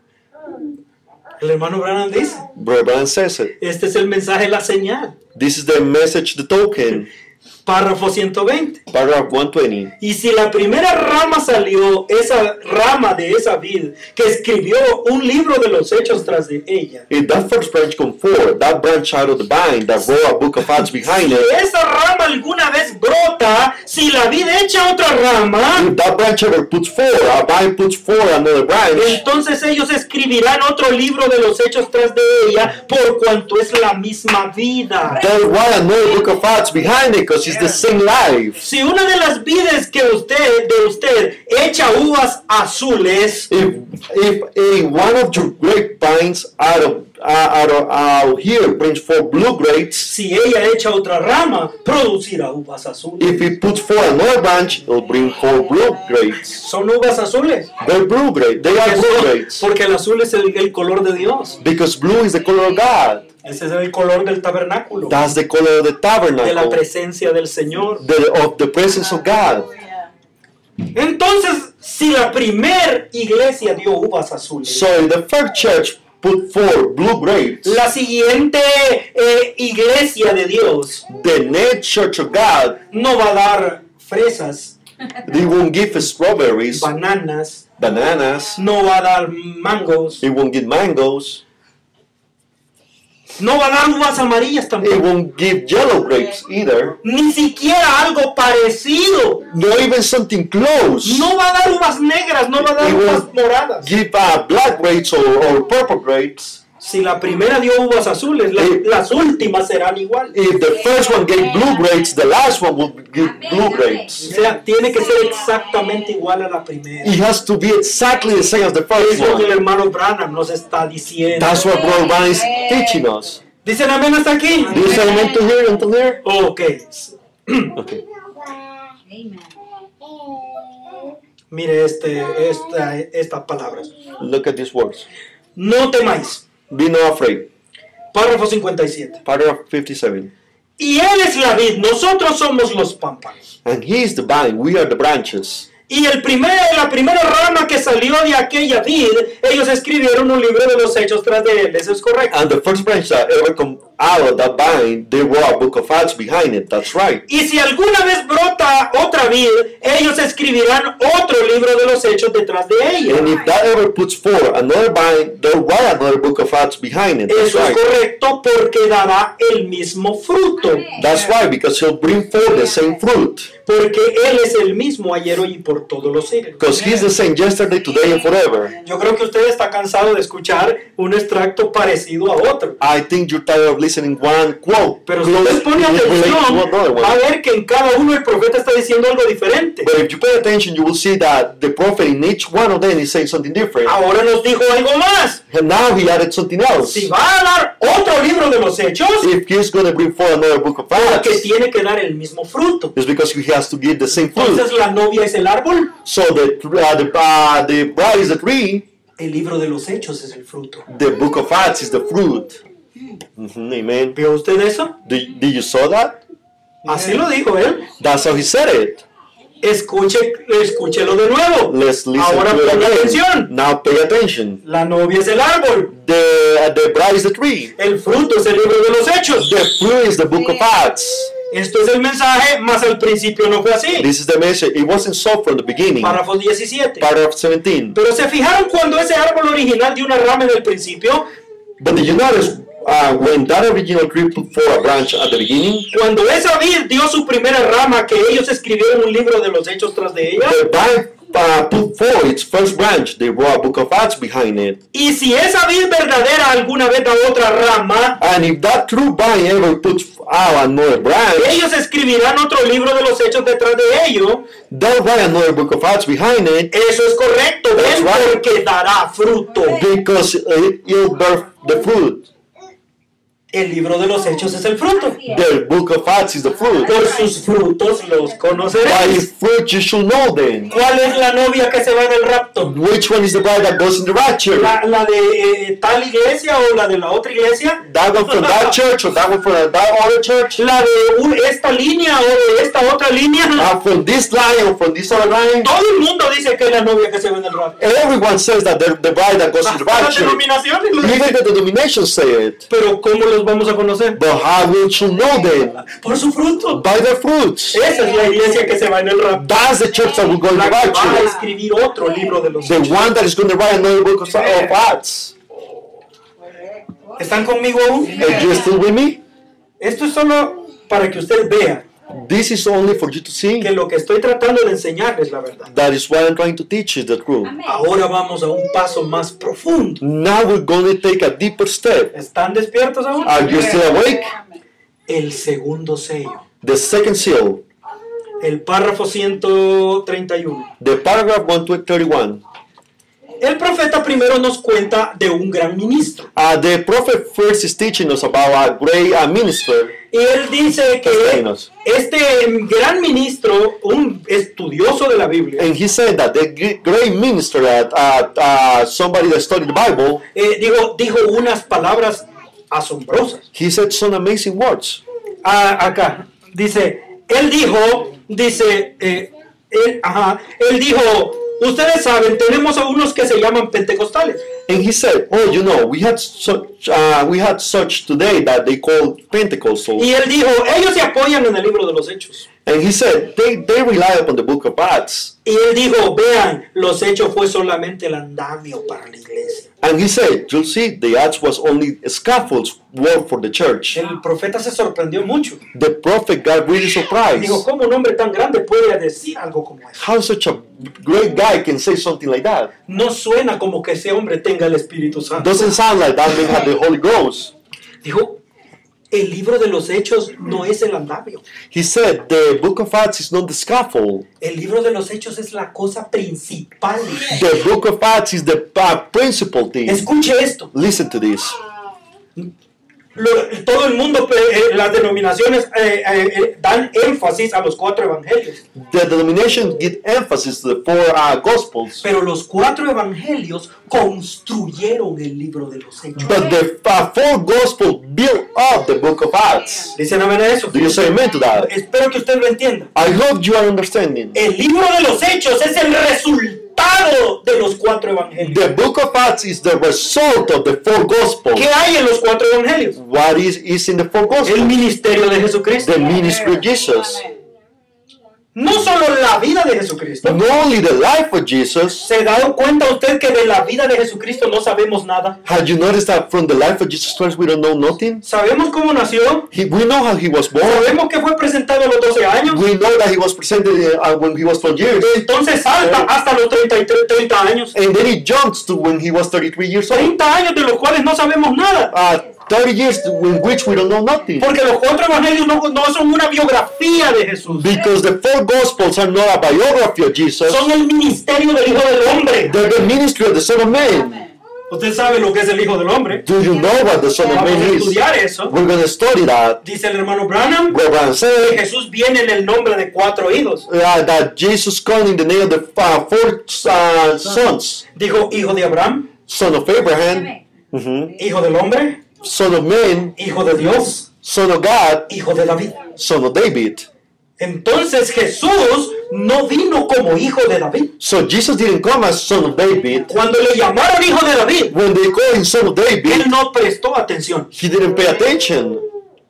El hermano Branham dice, Brother Branham says it. este es el mensaje, la señal. This is the message, the token. Párrafo ciento veinte. Paragraph one twenty. Y si la primera rama salió, esa rama de esa vid, que escribió un libro de los hechos tras de ella, If that first branch come forward, that branch out of the vine that wrote a book of Acts behind si it, esa rama alguna vez brota, si la vid echa otra rama, if that branch ever puts forward, a vine puts forward another branch, entonces ellos escribirán otro libro de los hechos tras de ella, por cuanto es la misma vida. they'll write another book of Acts behind it because it's the same life. Si una de las vides que usted, de usted, echa uvas azules, If if a one of your grapevines out of uh, out of out here brings forth blue grapes, si ella echa otra rama, producirá uvas azules. if it puts forth another branch, it'll bring forth blue grapes. Son uvas azules. They're blue grapes. They are blue grapes Porque el azul es el, el color de Dios. because blue is the color of God. Ese es el color del tabernáculo, That's the color of the de la tabernacle, presencia del Señor. the, of the presence of God. Entonces, si la primer iglesia dio uvas azules, So if the first church put forth blue grapes, la siguiente eh, iglesia de Dios the next church of God, no va a dar fresas, they won't give strawberries, bananas, bananas, no va a dar mangos, it won't give mangoes, no va a dar uvas amarillas it tampoco, won't give yellow grapes either. ni siquiera algo parecido. Not even something close. No va a dar uvas negras, no va a dar It uvas won't moradas. give uh, black grapes or, or purple grapes. Si la primera dio uvas azules, la- Eh. las últimas serán igual. If the first one gave blue grapes, the last one will give blue O grapes. sea, tiene que ser exactamente igual a la primera. It has to be exactly the same as the first Es lo que el one. hermano Branham nos está diciendo. That's what Brother Brian is teaching us. ¿Dicen amén hasta aquí? Do you say amen to here until here? Ok. Okay. Mire este, esta, estas palabras. Look at these words. No temáis. Be not afraid. Párrafo cincuenta y siete. Paragraph fifty-seven. Y él es la vid, nosotros somos los pámpanos. And he is the vine, we are the branches. Y el primer, la primera rama que salió de aquella vid, ellos escribieron un libro de los hechos tras de él. Eso es correcto. And the first branch that ever come out of that vine, they wrote a book of Acts behind it. That's right. Y si alguna vez brota otra vid, ellos escribirán otro libro de los hechos detrás de ella. And if that ever puts forth another vine, they'll write another book of Acts behind it. That's Eso es right. correcto porque dará el mismo fruto. That's right, because he'll bring forth the same fruit. Porque Él es el mismo ayer, hoy y por todos los siglos. Because He's the same yesterday, today, and forever. Yo creo que usted está cansado de escuchar un extracto parecido a otro. I think you're tired of listening one quote. Pero si usted pone atención, another one. va a ver que en cada uno el profeta está diciendo algo diferente. But if you pay attention, you will see that the prophet in each one of them is saying something different. Ahora nos dijo algo más. And now he added something else. Si va a dar otro libro de los Hechos, If he's going to bring forth another book of porque Acts, tiene que dar el mismo fruto. it's because he has to give the same fruit. Entonces la novia es el árbol, So the uh, the uh, the bride is the tree. el libro de los Hechos es el fruto. The book of Acts is the fruit. Mhm, amen. ¿Vio usted eso? Did, did you saw that? Así lo dijo él. That's how he said it. Escuche, escúchelo de nuevo. Let's listen Ahora to it ponga again. atención. Now pay attention. La novia es el árbol, The uh, the bride is the tree. el fruto es el libro de los Hechos. The fruit is the book of Acts. Esto es el mensaje, más al principio no fue así. This is the message. It wasn't so from the beginning. Párrafo diecisiete. Paragraph seventeen. Pero se fijaron cuando ese árbol original dio una rama en el principio, But did you notice uh, when that original tree put forth a branch at the beginning? cuando esa vid dio su primera rama, que ellos escribieron un libro de los Hechos tras de ella. The vine uh, put forth its first branch. They wrote a book of Acts behind it. Y si esa vid verdadera alguna vez da otra rama, And if that true vine ever puts out another branch, ellos escribirán otro libro de los Hechos detrás de ello. they'll write another book of Acts behind it, Eso es correcto, That's ¿ven? right. Porque dará fruto. because it will bear the fruit. El libro de los Hechos es el fruto. The book of Acts is the fruit. Por sus frutos los By conoceréis. its fruit you shall know them. ¿Cuál es la novia que se va en el rapto? Which one is the bride that goes in the rapture? ¿La, la de eh, tal iglesia o la de la otra iglesia? That one from that church or that one from that other church? ¿La de un- esta línea o de esta otra línea? Uh, from this line or from this other line? Todo el mundo dice que es la novia que se va en el rapto. Everyone says that they're the bride that goes in the Hasta las rapture. denominaciones lo Even dicen. the denominations say it. Pero ¿cómo los vamos a conocer? But how will you know them? Por su fruto. By their fruits. Esa es la iglesia que se va en el rapto. That's the church that will go in La the que va a rapture. escribir otro libro de los The Hechos. one that is going to write another book of, of Acts. ¿Están conmigo aún? Are you still with me? Esto es solo para que usted vea This is only for you to see. que lo que estoy tratando de enseñarles es la verdad. That is what I'm trying to teach you, the truth. Ahora vamos a un paso más profundo. Now we're going to take a deeper step. ¿Están despiertos aún? Are you still awake? El segundo sello. The second seal, El párrafo ciento treinta y uno. the paragraph one thirty-one. El profeta primero nos cuenta de un gran ministro. Uh, the prophet first is teaching us about a great uh, minister. Y él dice que Testigos. este gran ministro, un estudioso de la Biblia, And he said that the g- great minister, that uh, uh, somebody that studied the Bible, eh, dijo, dijo unas palabras asombrosas. he said some amazing words. Ah, acá, dice, él dijo, dice, eh, él, ajá, él dijo, ustedes saben, tenemos a unos que se llaman pentecostales. And he said, "Oh, you know, we had such, uh, we had such today that they call Pentecostals." Y él dijo, ellos se apoyan en el libro de los Hechos. And he said, "They they rely upon the book of Acts." Y él dijo, vean, los Hechos fue solamente el andamio para la iglesia. And he said, "You'll see, the Acts was only scaffolds work for the church." El profeta se sorprendió mucho. The prophet got really surprised. Dijo, ¿cómo un hombre tan grande puede decir algo como eso? How such a great guy can say something like that? No suena como que ese hombre tenga el Espíritu Santo. Doesn't sound like that man had the Holy Ghost. Dijo, el libro de los Hechos no es el andamio. He said, "The book of Acts is not the scaffold. El libro de los Hechos es la cosa principal. The book of Acts is the uh, principal thing." Escuche esto. Listen to this. Lo- todo el mundo, eh, las denominaciones eh, eh, eh, dan énfasis a los cuatro evangelios. The denomination give emphasis to the four uh, gospels, Pero los cuatro evangelios construyeron el libro de los Hechos. but the uh, four gospels built up the book of Acts. ¿Dicen amén a eso? Do you say amen to that? Espero que usted lo entienda. I hope you are understanding. El libro de los Hechos es el resultado de los cuatro evangelios. The book of Acts is the result of the four gospels. ¿Qué hay en los cuatro evangelios? What is, is in the four El gospels? ministerio de Jesucristo. The ministry of Jesus. no solo la vida de Jesucristo. not only the life of Jesus. ¿Se ha dado cuenta usted que de la vida de Jesucristo no sabemos nada? Have you noticed that from the life of Jesus Christ we don't know nothing? ¿Sabemos cómo nació? He, we know how he was born. ¿Sabemos que fue presentado a los doce años? We know that he was presented uh, when he was twelve years. Entonces salta hasta los treinta y tres, treinta años. And then he jumps to when he was thirty-three years old. treinta años de los cuales no sabemos nada. Uh, thirty years in which we don't know nothing. Porque los cuatro evangelios no, no son una biografía de Jesús. Because the four Gospels are not a biography of Jesus. Son el ministerio del Hijo del Hombre. They're the ministry of the Son of Man. Usted sabe lo que es el Hijo del Hombre. Do you know what the Son of Vamos a Man is? estudiar eso. We're going to study that. Dice el hermano Branham Where Branham que said Jesús viene en el nombre de cuatro hijos. uh, that Jesus called in the name of the uh, four uh, sons. Dijo hijo de Abraham, Son of Abraham, mhm, hijo del hombre, Son of Man, hijo de Dios, Son of God, hijo de David. Son of David. Entonces Jesús no vino como hijo de David. So Jesus didn't come as Son of David. Cuando le llamaron hijo de David, When they called him Son of David, él no prestó atención, he didn't pay attention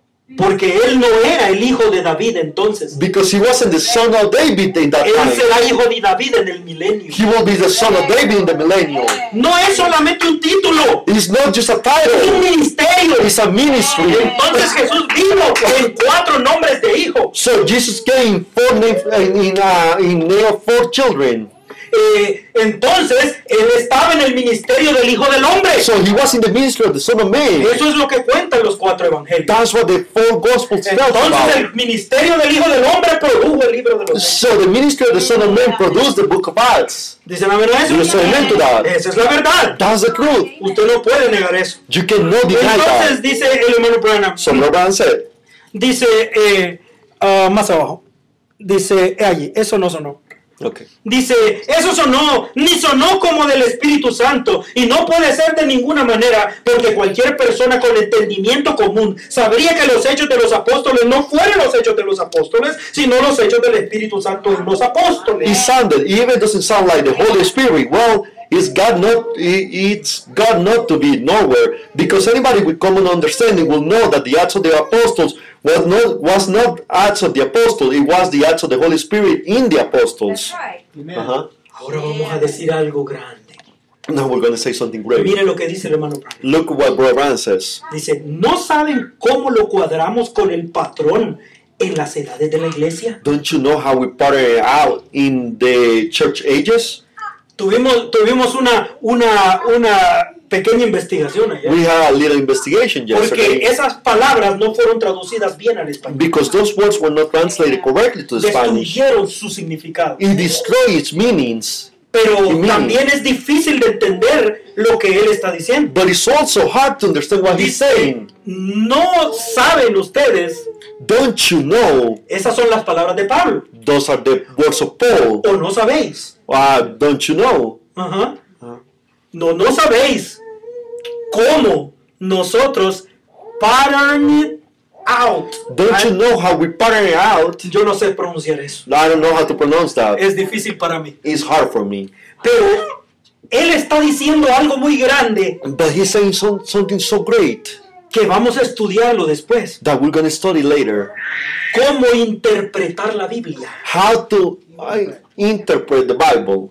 porque él no era el hijo de David entonces. because he wasn't the Son of David in that Él time. será hijo de David en el milenio. He will be the Son of David in the millennium. No es solamente un título, It's not just a es un title, ministerio. it's a ministry. Entonces Jesús vino en cuatro nombres de hijo. So Jesus came four names in in, uh, in name of four children. Eh, entonces él estaba en el ministerio del Hijo del Hombre. So he was in the ministry of the Son of Man. Eso es lo que cuentan los cuatro evangelios. That's what the four Gospels tell Entonces about. el ministerio del Hijo del Hombre produjo el libro de los Hechos. So the ministry of the Son of Man produced the book of Acts. ¿Dicen amén a eso? You say amen to that. Esa es la verdad. That's the truth. Usted no puede negar eso. You cannot deny Entonces that. dice el hermano Branham, So Abraham said, dice eh, ah, más abajo, dice eh, allí, eso no sonó. okay. Dice, eso sonó, ni sonó como del Espíritu Santo, y no puede ser de ninguna manera, porque cualquier persona con entendimiento común sabría que los hechos de los apóstoles no fueron los hechos de los apóstoles, sino los hechos del Espíritu Santo en los It apóstoles. sounded, even doesn't sound like the Holy Spirit. Well, it's God not, it's God not to be nowhere, because anybody with common understanding will know that the Acts of the Apostles was not was not Acts of the Apostles. It was the Acts of the Holy Spirit in the Apostles. Uh-huh. Ahora vamos a decir algo grande. Now we're going to say something great. Mire lo que dice el hermano Branham. Look what Brother Branham says. Dice, ¿no saben cómo lo cuadramos con el patrón en las edades de la iglesia? Don't you know how we parted out in the church ages? Tuvimos, tuvimos una, una, una pequeña investigación allá. We had a little investigation Porque yesterday esas palabras no fueron traducidas bien al español. because those words were not translated correctly to the Spanish. Destruyeron su significado. It destroyed its meanings. Pero meaning. también es difícil de entender lo que él está diciendo. But it's also hard to understand what he's saying. No saben ustedes, Don't you know esas son las palabras de Pablo. those are the words of Paul? O no sabéis. Uh, don't you know? Ajá. No, no sabéis cómo nosotros pattern out. Don't you know how we pattern out? Yo no sé pronunciar eso. I don't know how to pronounce that. Es difícil para mí. It's hard for me. Pero él está diciendo algo muy grande But he's saying some, something so great que vamos a estudiarlo después. that we're going to study later. Cómo interpretar la Biblia. How to uh, interpret the Bible.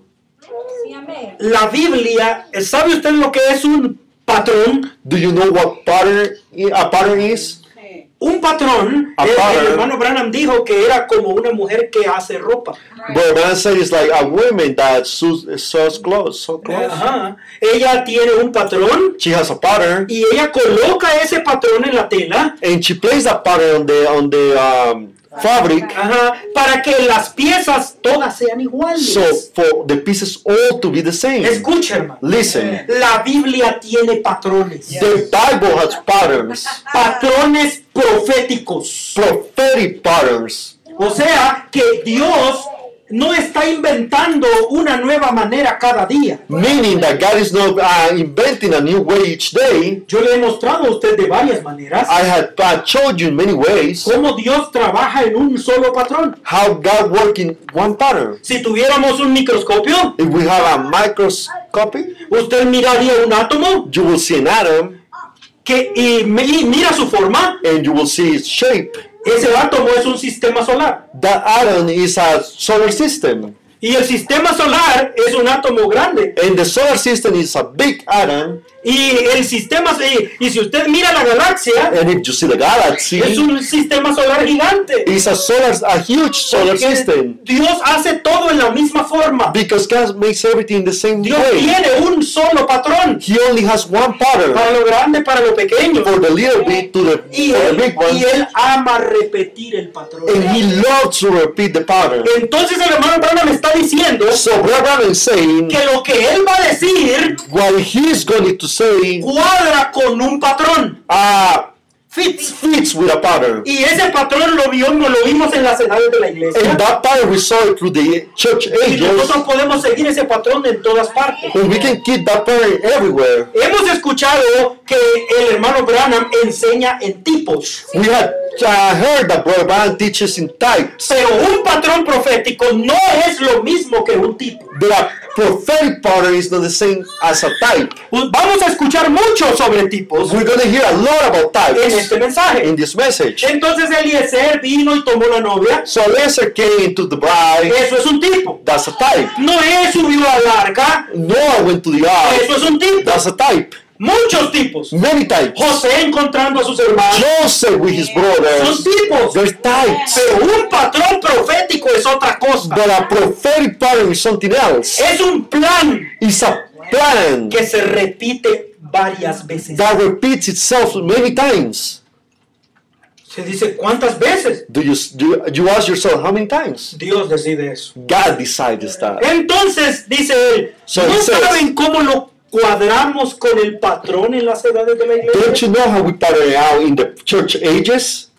La Biblia, ¿sabe usted lo que es un patrón? Do you know what pattern a pattern is? Un patrón, A el, el pattern. hermano Branham dijo que era como una mujer que hace ropa. But man said it's like a woman that sews, sews clothes. Sews clothes. Ajá. Ella tiene un patrón She has a pattern, y ella coloca ese patrón en la tela, and she places that pattern on the on the um, fabric. ajá, para que las piezas todas sean iguales. So for the pieces all to be the same. Escucha, hermano. Listen, La Biblia tiene patrones. the Bible has patterns, Patrones proféticos. prophetic patterns. O sea, que Dios no está inventando una nueva manera cada día. Meaning that God is not uh, inventing a new way each day. Yo le he mostrado a usted de varias maneras I had uh, showed you in many ways cómo Dios trabaja en un solo patrón. how God works in one pattern. Si tuviéramos un microscopio, If we have a microscopy, usted miraría un átomo you will see an atom que, y, mi- y mira su forma and you will see its shape. Ese átomo es un sistema solar. That atom is a solar system. Y el sistema solar es un átomo grande. And the solar system is a big atom. Y el sistema, y, y si usted mira la galaxia, And if you see the galaxy, es un sistema solar gigante. it's a solar, a huge solar Porque system. Dios hace todo en la misma forma. Because God makes everything the same Dios way. tiene un solo patrón. He only has one pattern. Para lo grande, para lo pequeño. For the little bit to the, Y for the él, big one. y él ama repetir el patrón. And he loves to repeat the pattern. Entonces el hermano Branham está diciendo So Brother Branham is saying que lo que él va a decir what he's going to say cuadra con un patrón. uh, Fits. fits with a pattern. Y ese patrón lo, vio, lo vimos en las edades de la iglesia. And that pattern we saw it through the church Y ages. nosotros podemos seguir ese patrón en todas partes. And we can keep that pattern everywhere. Hemos escuchado que el hermano Branham enseña en tipos. We had uh, heard that Brother Branham teaches in types. Pero un patrón profético no es lo mismo que un tipo. But a prophetic pattern is not the same as a type. Vamos a escuchar mucho sobre tipos We're going to hear a lot about en types este mensaje. in this message. Entonces Eliezer vino y tomó la novia. So Eliezer came to the bride. Eso es un tipo. That's a type. Noé subió al arca. Noah went to the ark. Eso es un tipo. That's a type. Muchos tipos. Many types. José encontrando a sus hermanos. Joseph with his Son brothers. tipos. There's types. Pero un patrón profético es otra cosa. But a prophetic pattern is something else. Es un plan It's a plan que se repite varias veces. that repeats itself many times. Se dice, ¿cuántas veces? Do you, do you ask yourself how many times? Dios decide eso. God decides that. Entonces, dice él, So ¿no it says- saben cómo lo cuadramos con el patrón en las edades de la Don't iglesia? you know how we pattern out in the church ages?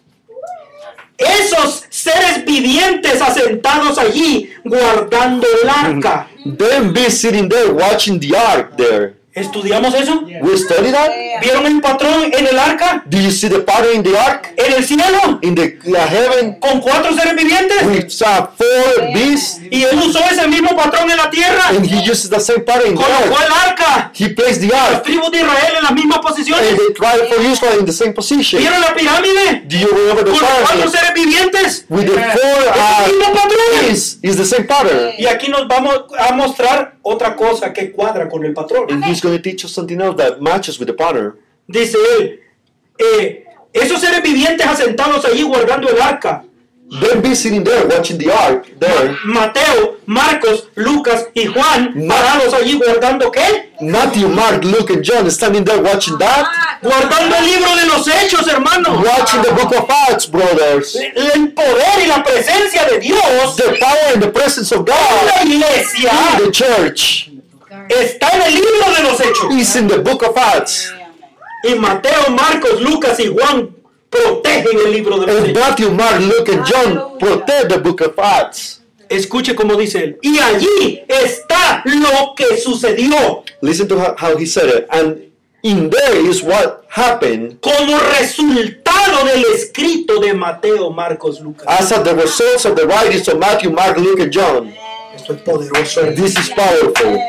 Esos seres vivientes asentados allí guardando el arca. Them be sitting there watching the ark there. ¿Estudiamos eso? We study that? ¿Vieron el patrón en el arca? Do you see the pattern in the ark? ¿En el cielo? In the uh, heaven? ¿Con cuatro seres vivientes? We saw four beasts. Y él usó ese mismo patrón en la tierra. And he uses the same pattern in the Colocó ark. el arca. He placed the Las ark. tribus de Israel en las mismas And posiciones. they tried for Israel in the same position. ¿Vieron la pirámide? Do you remember the Con los cuatro pattern? seres vivientes. With the four Es el mismo uh, patrón. beasts is the same pattern. Y aquí nos vamos a mostrar otra cosa que cuadra con el patrón. And he's going to teach us something else that matches with the pattern. Dice él, eh, esos seres vivientes asentados allí guardando el arca. Them be sitting there watching the ark there. Mateo, Marcos, Lucas y Juan parados allí guardando ¿qué? Matthew, Mark, Luke, and John standing there watching that. Guardando el libro de los hechos, hermano. Watching the book of Acts, brothers. El poder y la presencia de Dios The power and the presence of en la God iglesia in the church está en el libro de los hechos. is in the book of Acts. Y Mateo, Marcos, Lucas y Juan protegen el libro de los And hechos. Matthew, Mark, Luke, and John protect the book of Acts. Escuche cómo dice él. Y allí está lo que sucedió Listen to how, how he said it. And in there is what happened como resultado del escrito de Mateo, Marcos, Lucas. as of the results of the writings of Matthew, Mark, Luke, and John. Esto es poderoso. This is powerful.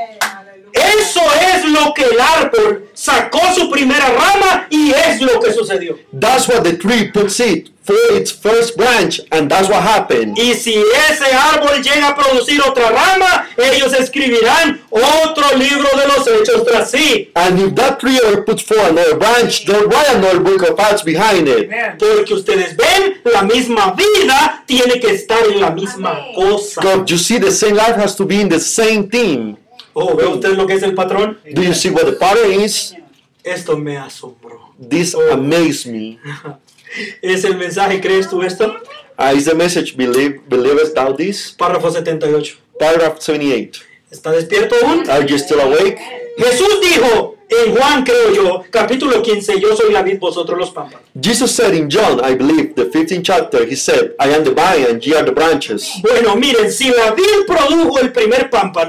Eso es lo que el árbol sacó su primera rama y es lo que sucedió. That's what the tree puts it for its first branch, and that's what happened. Y si ese árbol llega a producir otra rama, ellos escribirán otro libro de los hechos tras sí. And if that tree ever puts forth another branch, they'll write another book of Acts behind it. Porque ustedes ven, la misma vida tiene que estar en la misma cosa. Because you see, the same life has to be in the same theme. Oh, ¿ve usted lo que es el patrón? Do you see what the pattern is? Esto me asombró. This amazed me. ¿Es el mensaje, crees tú esto? Uh, is the message, believe, believest thou this? Párrafo setenta y ocho. Paragraph seventy-eight. ¿Está despierto aún? Are you still awake? Jesús dijo en Juan, creo yo, capítulo quince, yo soy la vid, vosotros los pámpanos. Jesus said in John, I believe, the fifteenth chapter, he said, I am the vine and ye are the branches. Bueno, miren, si la vid produjo el primer pámpano,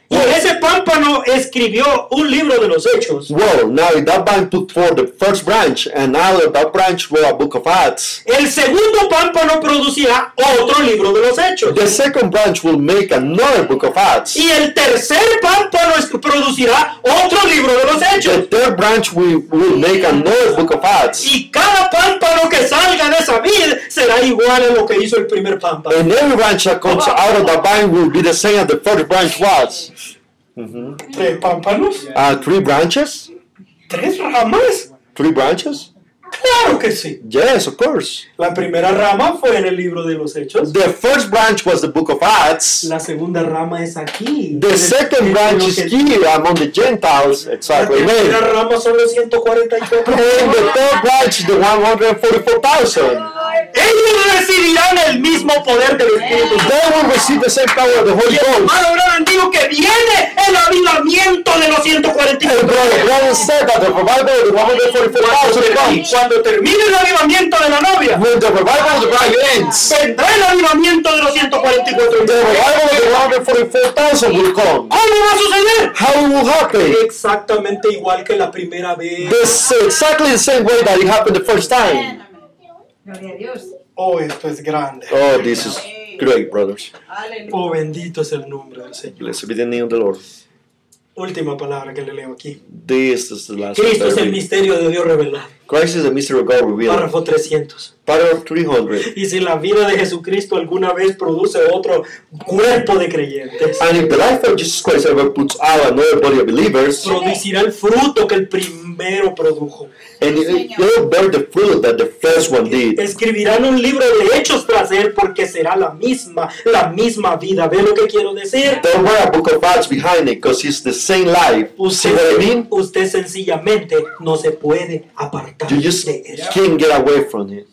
Y ese pámpano escribió un libro de los Hechos. Well, now that vine put forth the first branch, and now that branch wrote a book of Acts. El segundo pámpano producirá otro libro de los Hechos. The second branch will make another book of Acts. Y el tercer pámpano producirá otro libro de los Hechos. The third branch will, will make another book of Acts. Y cada pámpano que salga de esa vid será igual a lo que hizo el primer pámpano. And every branch that comes out of the vine will be the same as the first branch was. Mm-hmm. ¿Tres pámpanos? Uh, three branches? ¿Tres ramas? Three branches? Claro que sí. Yes, of course. La primera rama fue en el libro de los Hechos. The first branch was the book of Acts. La segunda rama es aquí. The second branch is here among the Gentiles. Exactly. La tercera rama son los ciento cuarenta y cuatro. And the third branch is the one hundred forty-four thousand. Ellos recibirán el mismo poder del Espíritu. They will receive the same power of the Holy Y el Ghost. hermano Branham dijo que viene el avivamiento de los ciento cuarenta y And cuatro. brother Branham said that the revival of the one hundred forty-four thousand comes. Cuando termine el avivamiento de la novia, When the revival of the bride ends, vendrá el avivamiento de los ciento cuarenta y cuatro. the revival of the one hundred forty-four thousand will come. ¿Cómo va a suceder? How it will happen? Exactamente igual que la primera vez. This exactly the same way that it happened the first time. Gloria a Dios. Oh, esto es grande. Oh, this is great, brothers. Aleluya. Oh, bendito es el nombre del Señor. Blessed be the name of the Lord. Última palabra que le leo aquí. This is the last Cristo es el one. misterio de Dios revelado. Christ is the mystery of God revealed. Párrafo trescientos. Paragraph three hundred. Y si la vida de Jesucristo alguna vez produce otro cuerpo de creyentes, And if the life of Jesus Christ ever puts out another body of believers, producirá el fruto que el primero produjo. and it, it will bear the fruit that the first one did. Escribirán un libro de hechos tras él porque será la misma, la misma vida. ¿Ve lo que quiero decir? Don't write a book of Acts behind it, because it's the same life. See what I Usted, mean? usted sencillamente no se puede apartar You just de eso. can't get away from it.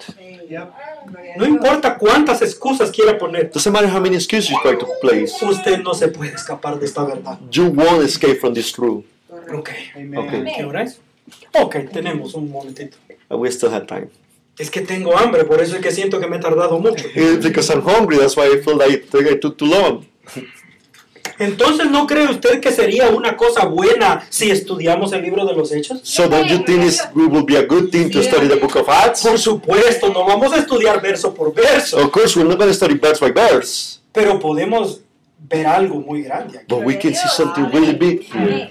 No importa cuántas excusas quiera poner, Doesn't matter how many excuses you try to place. usted no se puede escapar de esta verdad. You won't escape from this truth. Ok. Okay. ¿Qué hora es? Ok, tenemos un momentito. And we still have time. Es que tengo hambre, por eso es que siento que me he tardado mucho. It's because I'm hungry, that's why I feel like it took too long. Entonces, ¿no cree usted que sería una cosa buena si estudiamos el libro de los Hechos? So don't you think it's, it will be a good thing to study the book of Acts? Por supuesto, no vamos a estudiar verso por verso, Of course, we're not going to study verse by verse, pero podemos ver algo muy grande aquí. but we can see something really big here.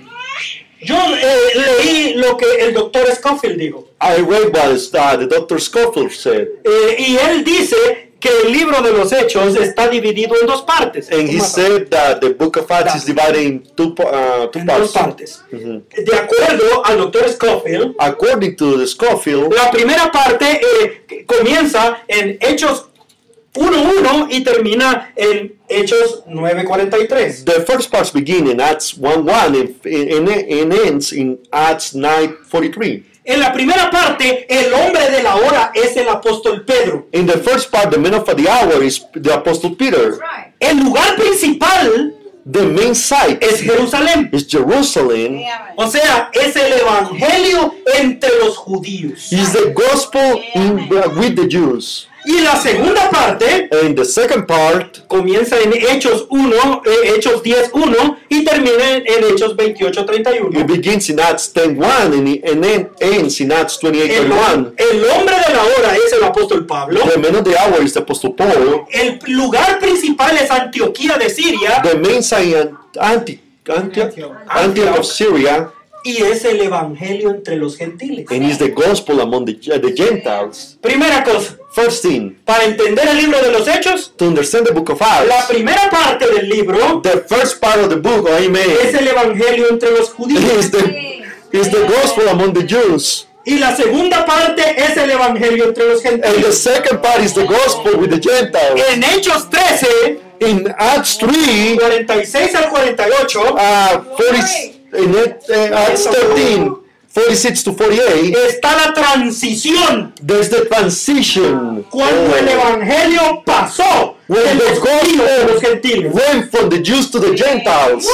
Yo eh, leí lo que el doctor Scofield dijo, I read what uh, the Doctor Scofield said, eh, y él dice que el libro de los Hechos está dividido en dos partes. and he said that the book of Acts is divided in two, uh, two En dos parts. partes. Mhm. De acuerdo al doctor Scofield, According to the Scofield, la primera parte eh, comienza en Hechos uno uno y termina en Hechos nueve cuarenta y tres. the first parts begin in Acts one one and, and, and ends in Acts nine forty-three. En la primera parte, el hombre de la hora es el apóstol Pedro. In the first part, the man of the hour is the Apostle Peter. Right. El lugar principal The main site es Jerusalén. is Jerusalem. O sea, es el evangelio entre los judíos. Is the gospel in the, with the Jews. Y la segunda parte And the second part comienza en Hechos uno, eh, Hechos diez uno y termina en, en Hechos veintiocho treinta y uno. it begins in Acts ten one and, it- and then ends in Acts twenty-eight El, thirty-one. el hombre de la hora es el apóstol Pablo. The man of the hour is the Apostle Paul. El lugar principal es Antioquía de Siria The main site Antioch, Antioch, Antioch of Syria, y es el evangelio entre los gentiles. and is the gospel among the, uh, the Gentiles. Primera cosa, First thing, para entender el libro de los Hechos, to understand the book of la Acts, primera parte del libro the first part of the book, es amen, el evangelio entre los judíos. is the, is the gospel among the Jews. Y la segunda parte es el evangelio entre los And the gentiles. second part is the gospel with the Gentiles. En Hechos trece, In Acts three, cuarenta y seis al cuarenta y ocho, uh, forty, in it, uh, Acts thirteen, forty-six to forty-eight, está la transición there's the transition. cuando el Oh. evangelio pasó de When the los judíos a los gospel gentiles. went from the Jews to the Gentiles.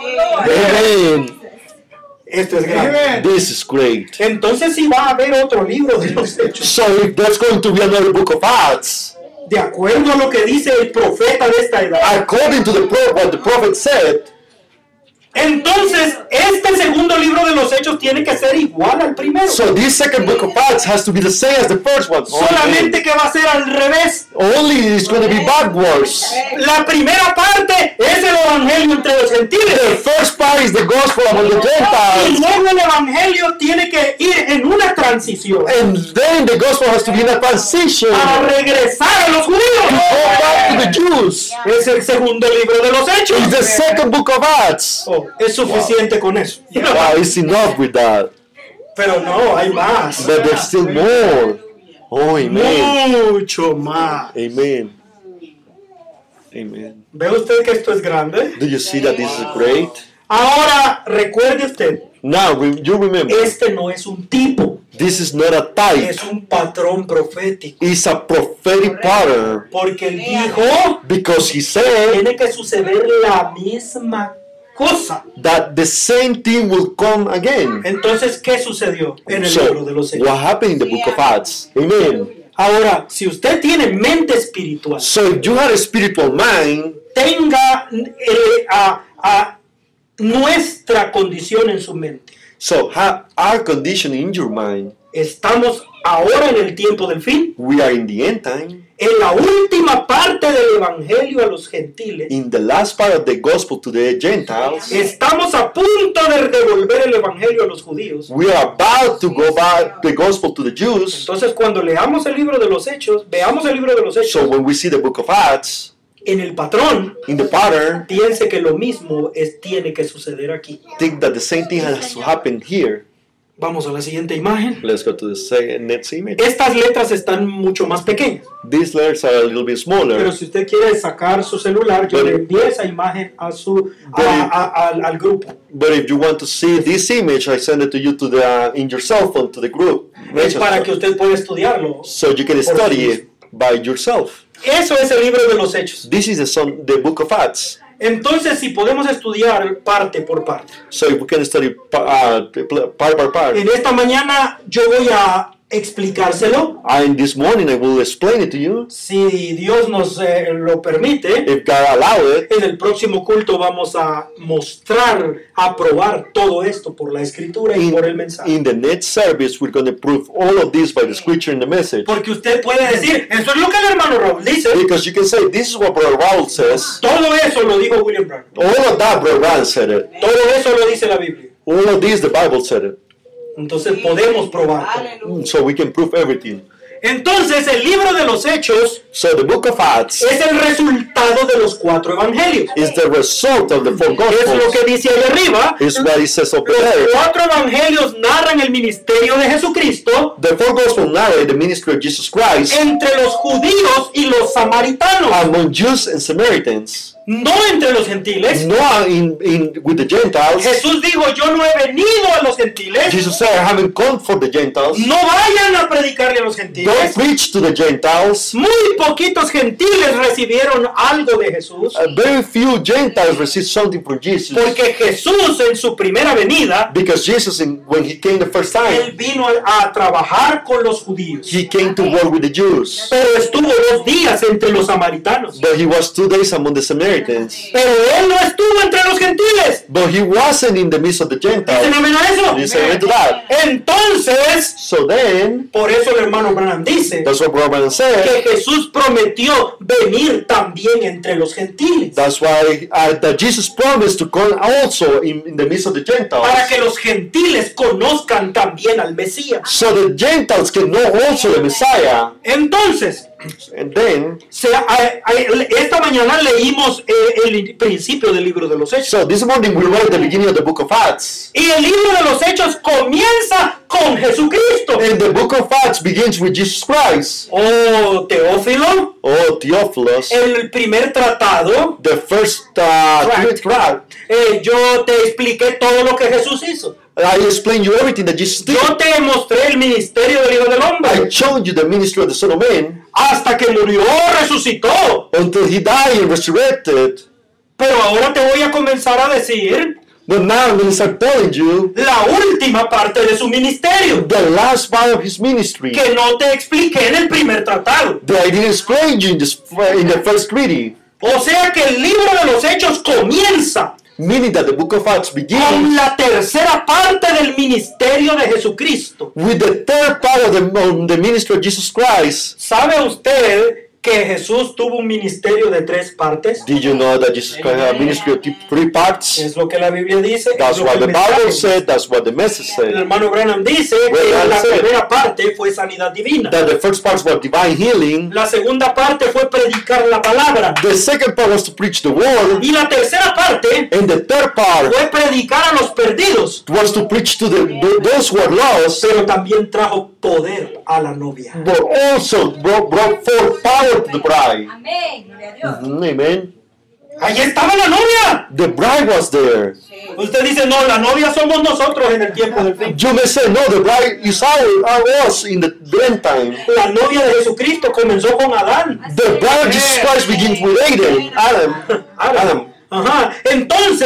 Amen. Esto es grande. This is great. Entonces sí va a haber otro libro de los Hechos. So if there's going to be another book of Acts, De acuerdo a lo que dice el profeta de esta edad, according to the pro- what the prophet said, Entonces, este segundo libro de los Hechos tiene que ser igual al primero. So this second book of Acts has to be the same as the first one. Solamente que va a ser al revés. Only it's going to be backwards. La primera parte es el evangelio entre los gentiles. The first part is the gospel among the Y Gentiles. luego el evangelio tiene que ir en una transición And then the gospel has to be in a transition. para regresar a los Go judíos. back to the Jews. Es el segundo libro de los Hechos. It's the second book of Acts. Oh, es suficiente con eso. Wow, it's enough with that. Pero no, hay más. But there's still more. Oh, amen. Mucho más. Amen. Amen. ¿Ve usted que esto es grande? Do you see that this is great? Ahora, recuerde usted, Now, re- you remember, este no es un tipo, this is not a type. es un patrón profético. It's a prophetic pattern. Porque él dijo, Because he said tiene que suceder la misma cosa. that the same thing will come again. Entonces, ¿qué sucedió en el libro So, de los Hechos? what happened in the book of Acts? Amen. Ahora, si usted tiene mente espiritual, So, if you had a spiritual mind, tenga eh, a, a nuestra condición en su mente. so have our condition in your mind. Estamos ahora en el tiempo del fin, We are in the end time, en la última parte del evangelio a los gentiles. in the last part of the gospel to the Gentiles. Estamos a punto de devolver el evangelio a los judíos. We are about to go back the gospel to the Jews. Entonces, cuando leamos el libro de los Hechos, veamos el libro de los So Hechos, when we see the book of Acts, en el patrón, in the pattern, piense que lo mismo es, tiene que suceder aquí. think that the same thing has to happen here. Vamos a la siguiente imagen. Let's go to the second, next image. Estas letras están mucho más pequeñas, These letters are a little bit pero smaller. si usted quiere sacar su celular, yo Pero- le envío esa imagen a su, a- Pero- a- al, al grupo. But if you want to see this image, I send it to you to the uh, in your cell phone to the group. Es para que usted pueda estudiarlo. So you can study it by yourself. Eso es el libro de los Hechos. This is the, son, the book of Acts. Entonces, si podemos estudiar parte por parte. So if we can study pa- uh, part by part. En esta mañana yo voy a explicárselo, And this morning I will explain it to you. si Dios nos eh, lo permite. If God allow it, En el próximo culto vamos a mostrar, a probar todo esto por la escritura y por el mensaje. in the next service, we're going to prove all of this by the scripture and the message. Porque usted puede decir, eso es lo que el hermano Raúl dice. Because you can say, this is what Brother Raul says. Todo eso lo dijo William Branham. All of that, Brother Raul said it. Todo eso lo dice la Biblia. All of this, the Bible said it. Entonces podemos probar. So we can prove everything. Entonces el libro de los Hechos So the book of Acts es el resultado de los cuatro evangelios. is the result of the four Es lo gospels. que dice ahí arriba. Is what it says up Los there. cuatro evangelios narran el ministerio de Jesucristo The four gospels narrate the ministry of Jesus Christ entre los judíos y los samaritanos, among Jews and Samaritans. no entre los gentiles. Not in, in with the Gentiles. Jesús dijo, yo no he venido a los gentiles. Jesus said, I haven't come for the Gentiles. No vayan a predicarle a los gentiles. Don't preach to the Gentiles. Muy poquitos gentiles recibieron algo de Jesús, Uh, very few Gentiles received something from Jesus. porque Jesús en su primera venida, Because Jesus, in, when he came the first él time, vino a, a trabajar con los judíos, he came to work with the Jews. pero estuvo dos días entre los samaritanos. But he was two days among the Samaritans. Pero él no estuvo entre los gentiles. But he wasn't in the midst of the ¿Dicen Gentiles. amén a eso? You say amen to that. Entonces, So then, por eso el hermano Branham dice that's what Robert said. que Jesús prometió venir también entre los gentiles, That's why uh, that Jesus promised to come also in, in the midst of the Gentiles. para que los gentiles conozcan también al Mesías. So the Gentiles can know also the Messiah. Entonces, And then, se- a- a- esta mañana leímos eh, el principio del libro de los Hechos. so this morning we read the beginning of the book of Acts. Y el libro de los Hechos comienza con Jesucristo. And the book of Acts begins with Jesus Christ. Oh, Teófilo, Oh, Theophilus. el primer tratado, The first uh, Tract. tract. eh, yo te expliqué todo lo que Jesús hizo. I explained you everything that Jesus did. Yo te mostré el ministerio del Hijo del I Hombre showed you the ministry of the Son of Man hasta que murió, resucitó. until he died and resurrected. Pero ahora te voy a comenzar a decir But now I'm going to start telling you la última parte de su ministerio, the last part of his ministry que no te expliqué en el primer tratado. that I didn't explain you in, this, in the first reading. O sea que el libro de los Hechos comienza Meaning that the book of Acts con begins la tercera parte del ministerio de Jesucristo. with the third part of the, of the ministry of Jesus Christ. ¿Sabe usted que Jesús tuvo un ministerio de tres partes? Did you know that Jesus Christ had a ministry of three parts? Es lo que la Biblia dice. That's es lo what que the el mensaje Bible dice. said, that's what the message El said. hermano Branham dice que Branham la said primera parte fue sanidad divina. That the first part was divine healing, La segunda parte fue predicar la palabra. the second part was to preach the word, Y la tercera parte and the third part fue predicar a los perdidos. was to preach to the, the those who are lost, Pero también trajo poder a la novia. but also brought, brought forth power to the bride. Amén. Gloria a Dios. Mhm, amen. Allí estaba la novia. The bride was there. Usted dice, no, la novia somos nosotros en el tiempo del fin. You may say, no, the bride is our, our us in the end time. La novia de Jesucristo comenzó con Adán. The bride of Jesus Christ begins with Adam. Adam. Adam. Ajá. Entonces,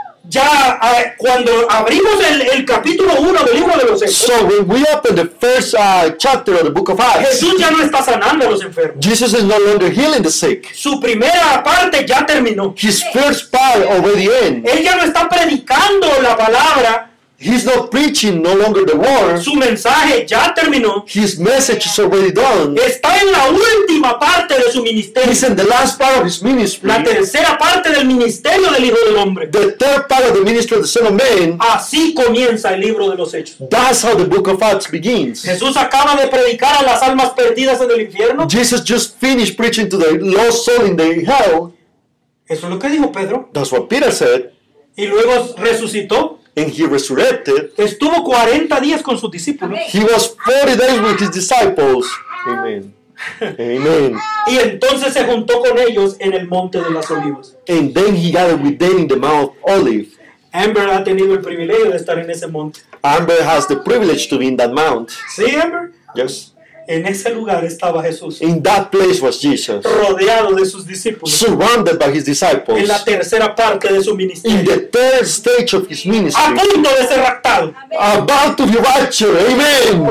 ya eh, cuando abrimos el, el capítulo uno del libro de los Hechos, So when we open the first uh, chapter of the book of Acts, Jesús ya no está sanando a los enfermos. Jesus is no longer healing the sick. Su primera parte ya terminó. His first part already end. Él ya no está predicando la palabra. He's not preaching no longer the word. Su mensaje ya terminó. His message is already done. Está en la última parte de su ministerio. He's in the last part of his ministry. La tercera parte del ministerio del Hijo del Hombre. The third part of the ministry of the Son of Man. Así comienza el libro de los Hechos. That's how the book of Acts begins. Jesús acaba de predicar a las almas perdidas en el infierno. Jesus just finished preaching to the lost soul in the hell. Eso es lo que dijo Pedro. That's what Peter said. Y luego resucitó. And he resurrected. Estuvo cuarenta días con sus discípulos. He was forty days with his disciples. Amen. Amen. Y entonces se juntó con ellos en el monte de las olivas. And then he gathered with them in the Mount of Olive. Amber ha tenido el privilegio de estar en ese monte. Amber has the privilege to be in that mount. ¿Sí, Amber? Yes. En ese lugar estaba Jesús, In that place was Jesus, rodeado de sus discípulos, surrounded by his disciples. en la tercera parte de su In ministerio, the third stage of his a ministry, punto de ser raptado. about to be raptured. Amen.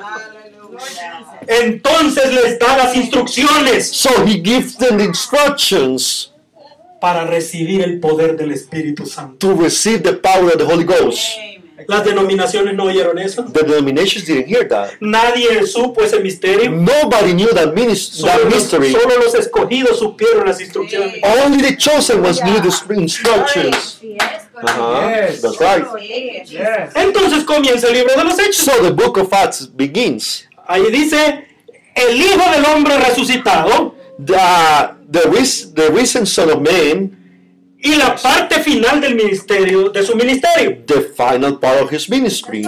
Entonces les da las instrucciones So he gives them the instructions para recibir el poder del Espíritu Santo. to receive the power of the Holy Ghost. Las denominaciones no oyeron eso. The denominations didn't hear that. Nadie supo ese misterio. Nobody knew that, minis- that Solo los, mystery. solo los escogidos supieron las instrucciones. Only the chosen ones knew the instructions. Uh-huh. Yes. That's right. Yes. Entonces comienza el libro de los Hechos. So the book of Acts begins. Ahí dice, el Hijo del Hombre resucitado, The, the, ris- the risen Son of Man, y la parte final del ministerio, de su ministerio. the final part of his ministry.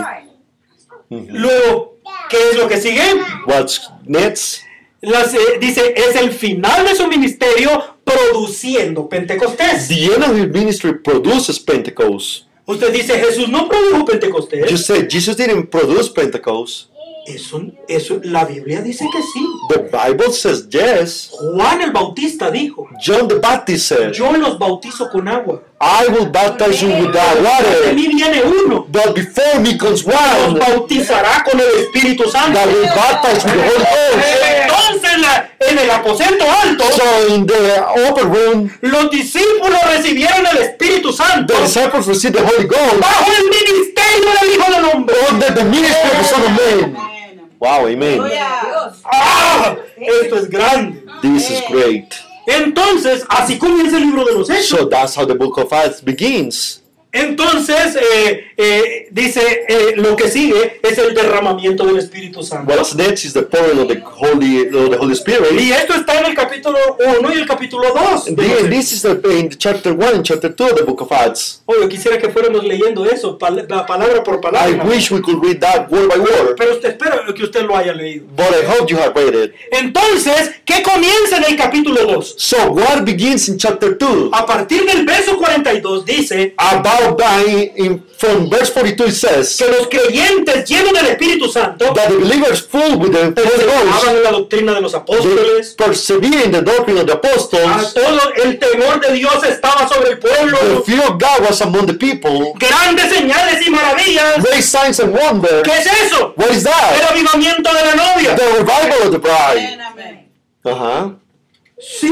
Luego, ¿qué es lo que sigue? What's next? Las, eh, dice, es el final de su ministerio produciendo Pentecostés. The end of his ministry produces Pentecost. Usted dice, Jesús no produjo Pentecostés. You said Jesus didn't produce Pentecost. Eso, eso, la Biblia dice que sí. The Bible says yes. Juan el Bautista dijo, John the Baptist said, yo los bautizo con agua. I will baptize you with that De water, mí viene uno, but before me comes los one bautizará con el Espíritu Santo. that will baptize with the Holy Ghost. Entonces en, la- en el aposento alto, So in the upper room, los discípulos recibieron el Espíritu Santo the disciples received the Holy Ghost bajo el ministerio del Hijo del Hombre. under the ministry of the Son of Man. Wow, amen. ¡Ah! Esto es grande. This is great. Entonces, así comienza el libro de los Hechos. So that's how the book of Acts begins. Entonces, eh, eh, dice, eh, lo que sigue es el derramamiento del Espíritu Santo. What's next is the pouring of the Holy, of the Holy Spirit. Y esto está en el capítulo uno y el capítulo dos. And then this is the, in chapter one and chapter two of the book of Acts. Oh, yo quisiera que fuéramos leyendo eso, pal- palabra por I palabra. wish we could read that word by word, Pero usted espero que usted lo haya leído. but I hope you have read it. Entonces, ¿qué comienza en el capítulo dos? So what begins in chapter two? A partir del verso cuarenta y dos dice About by, in, from verse forty-two it says que los creyentes llenos del Espíritu Santo that the believers full with the Holy hablan Ghost, en la doctrina de los they apóstoles. persevere in the doctrine of the A apostles. todo el temor de Dios estaba sobre el The pueblo. fear of God was among the people. Grandes señales y maravillas. Great signs and wonders. ¿Qué es eso? What is El that? avivamiento de la novia. The revival of the bride. Uh-huh. Sí,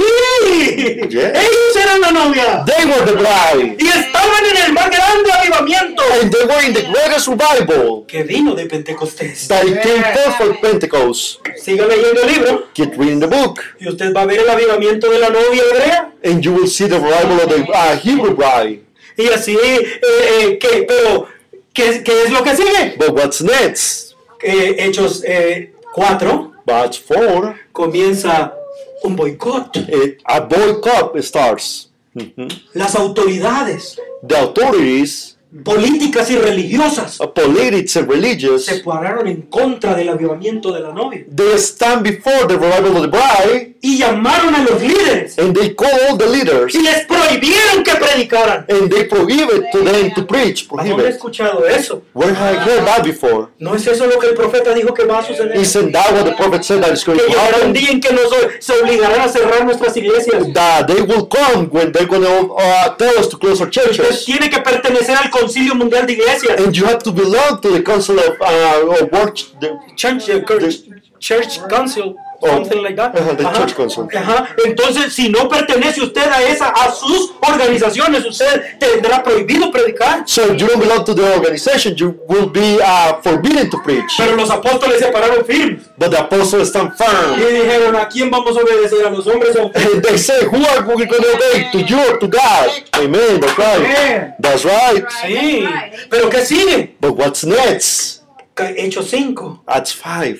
Yes. ellos eran la novia They were the bride. y estaban en el más grande avivamiento And they were in the greatest revival que vino de Pentecostés. that came forth from Pentecost. Siga leyendo el libro Keep reading the book. y usted va a ver el avivamiento de la novia hebrea. And you will see the revival of the uh, Hebrew bride. Y así, eh, eh, ¿qué? Pero, ¿qué, ¿qué es lo que sigue? But what's next? Eh, Hechos eh, cuatro, But four, comienza un boicot. it, a boycott starts. Mhm. Las autoridades The authorities, políticas y religiosas uh, politics and religious, se pararon en contra del avivamiento de la novia they stand before the revival of the bride y llamaron a los líderes and they call all the leaders y les prohibieron que predicaran. and they prohibit to them to preach. ¿A dónde he Prohibit. escuchado eso? Where have I heard that before? ¿No es eso lo que el profeta dijo que va a suceder? Isn't that what the prophet said that is going Que to llegará un happen? día en que nos, se obligarán a cerrar nuestras iglesias. That they will come when they're going to uh, tell us to close our Usted churches. tiene que pertenecer al Concilio Mundial de Iglesias. And you have to belong to the council of uh, or work, the, Church, uh, church, church Council, something like that. Ajá, the Ajá. Church Council. Ajá. Entonces, si no pertenece usted a esa, a sus organizaciones, usted tendrá prohibido predicar. So if you don't belong to the organization, you will be uh, forbidden to preach. Pero los apóstoles se pararon firmes But the apostles stand y firm. dijeron: ¿a quién vamos a obedecer? ¿A los hombres o a ustedes? And they say, who are we going to obey? To you or to God? Amen. That's right. That's right. Sí. Pero ¿qué sigue? But what's next? Hechos cinco. That's five.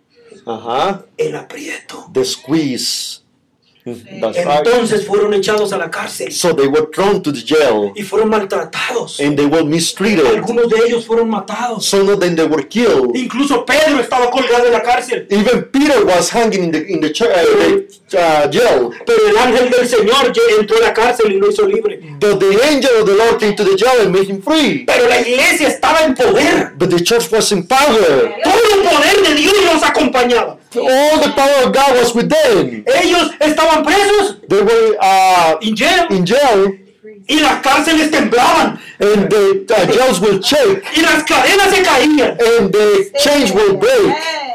Uh-huh. El aprieto. The squeeze. That's right. Entonces fueron echados a la cárcel So they were thrown to the jail. y fueron maltratados. And they were mistreated. Algunos de ellos fueron matados. Some of them they were killed. Incluso Pedro estaba colgado en la cárcel. Even Peter was hanging in the in the, ch- uh, the uh, jail. Pero el ángel del Señor lle- entró a la cárcel y lo hizo libre. But the angel of the Lord came to the jail and made him free. Pero la iglesia estaba en poder. But the church was in power. Todo el poder de Dios los acompañaba. All the power of God was with them. Ellos estaban presos They were uh, in jail in jail, y las cárceles temblaban and the uh, jails will shake, y las cadenas se caían. and the chains will break.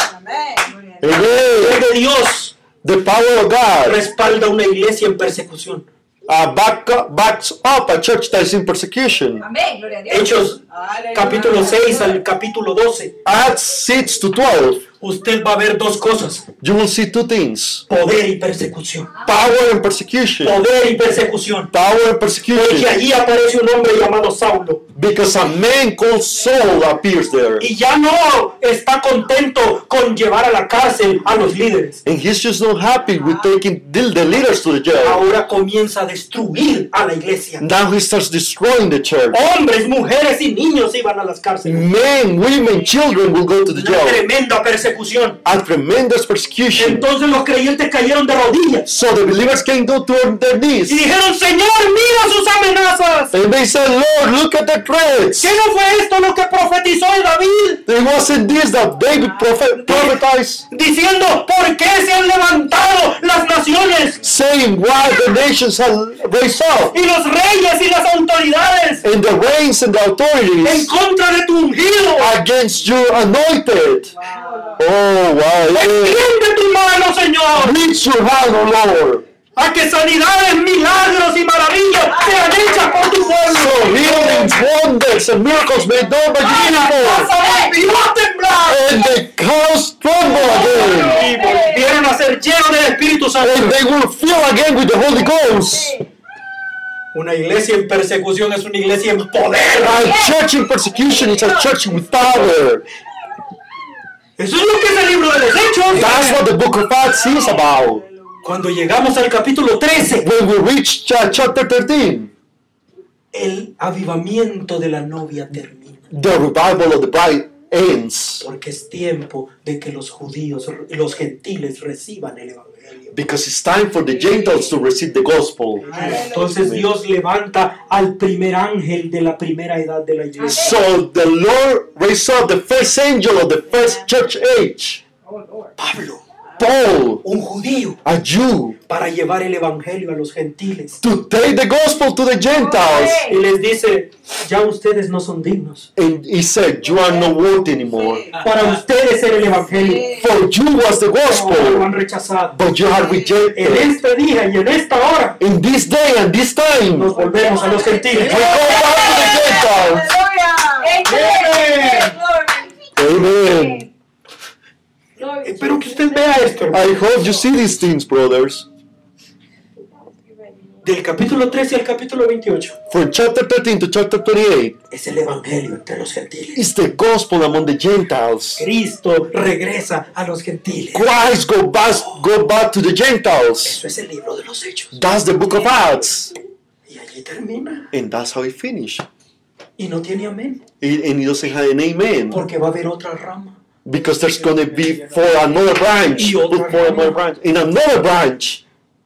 Amén. El Amen. poder de Dios The power of God respalda una iglesia en persecución. uh, back up, backs up a church that is in persecution. Amén. Gloria a Dios. Hechos Aleluya. capítulo seis al capítulo doce. Acts six to twelve, Usted va a ver dos cosas: you will see two things: poder y persecución. power and persecution. Poder y persecución. Power and Porque persecution. allí aparece un hombre llamado Saulo. Because a man called Saul appears there. Y ya no está contento con llevar a la cárcel a los líderes. And he's just not happy with taking the, the leaders to the jail. Ahora comienza a destruir a la iglesia. Now he starts destroying the church. Hombres, mujeres y niños iban a las cárceles. Men, women, children will go to the Una jail. tremenda persecución. A tremendous persecution. Entonces los creyentes cayeron de rodillas So the believers can go to their y knees. dijeron: Señor, mira sus amenazas. And they said, Lord, look at the threats. ¿Qué no fue esto lo que profetizó David? It wasn't this that David prophet, prophetized, Diciendo: ¿por qué se han levantado las naciones saying, why the nations have raised up, y los reyes y las autoridades and the reigns and the en authorities contra de tu ungido? against your anointed. Oh, wow. Yeah. Extiende tu mano, Señor, Reach your hand, O Lord. a que sanidades, milagros y maravillas sean hechas por tu So pueblo. healings, wonders, and miracles made known by your La people. casa volvió a temblar And the house tremble again. y volvieron a ser llenos del Espíritu And Santo. they will fill again with the Holy Ghost. Una iglesia en persecución es una iglesia en poder. A church in persecution is a church with power. Eso es lo que es el libro de los Hechos. That's what the book of Acts is about. Cuando llegamos al capítulo trece, When we reach ch- chapter thirteen, el avivamiento de la novia termina. the revival of the bride ends. Porque es tiempo de que los judíos y los gentiles reciban el evangelio. Because it's time for the Gentiles to receive the gospel. Entonces Dios levanta al primer ángel de la primera edad de la iglesia. So the Lord raised up the first angel of the first church age, Pablo, Paul, un judío, a Jew, para llevar el evangelio a los gentiles. to take the gospel to the Gentiles. Y les dice, ya ustedes no son dignos. And he said, you are not worthy anymore. Para ustedes era el evangelio, For you was the pero lo gospel, han rechazado. but you have En rejected. este día y en esta hora In this day and this time, nos volvemos a los gentiles. we go back to the Gentiles. Amen. Espero que usted vea esto, hermano. I hope you see these things, brothers. Del capítulo trece al capítulo veintiocho From chapter thirteen to chapter twenty-eight, es el evangelio entre los gentiles. it's the gospel among the Gentiles. Cristo regresa a los gentiles. Christ go back, go back to the Gentiles. Eso es el libro de los hechos. That's the book of Acts. Y allí termina. And that's how it finished. Y no tiene amén. And he doesn't have an amen. Porque va a haber otra rama. Because there's going to be for another branch. Y otra For another branch. In another branch.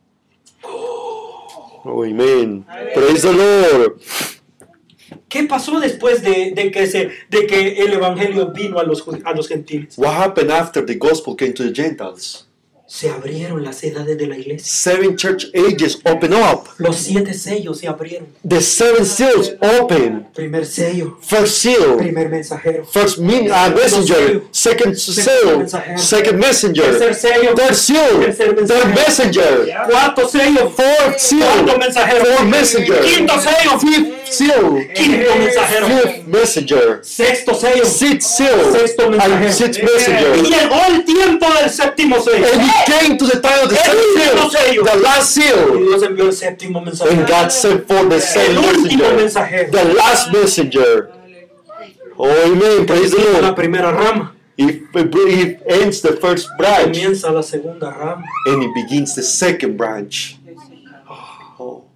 Oh, amen. Praise the Lord. ¿Qué pasó después de, de, que se, de que el evangelio vino a los, ju- a los gentiles? What happened after the gospel came to the Gentiles? Se abrieron las edades de la iglesia. Seven church ages open up. Los siete sellos se abrieron. The seven seals open. Primer sello, First seal. primer mensajero. First mean, uh, messenger. Second seal. Second messenger. Tercer sello, Third seal. tercer Third mensajero. messenger. Cuarto sello, Fourth seal. cuarto mensajero. Fourth messenger. Quinto sello, Fifth seal. quinto mensajero. Fifth messenger. Sexto sello. Sixth seal. Sexto And mensajero. sixth Y messenger. llegó el tiempo del séptimo sello. And it came to the time of the El seventh último seal. sello. The last Y seal. Dios envió el séptimo And mensajero. God sent forth the El seventh último messenger. mensajero. The last messenger. Oh, amen. Praise the La Lord. primera rama. If it ends the first branch, Comienza la segunda rama. and it begins the second branch. Oh,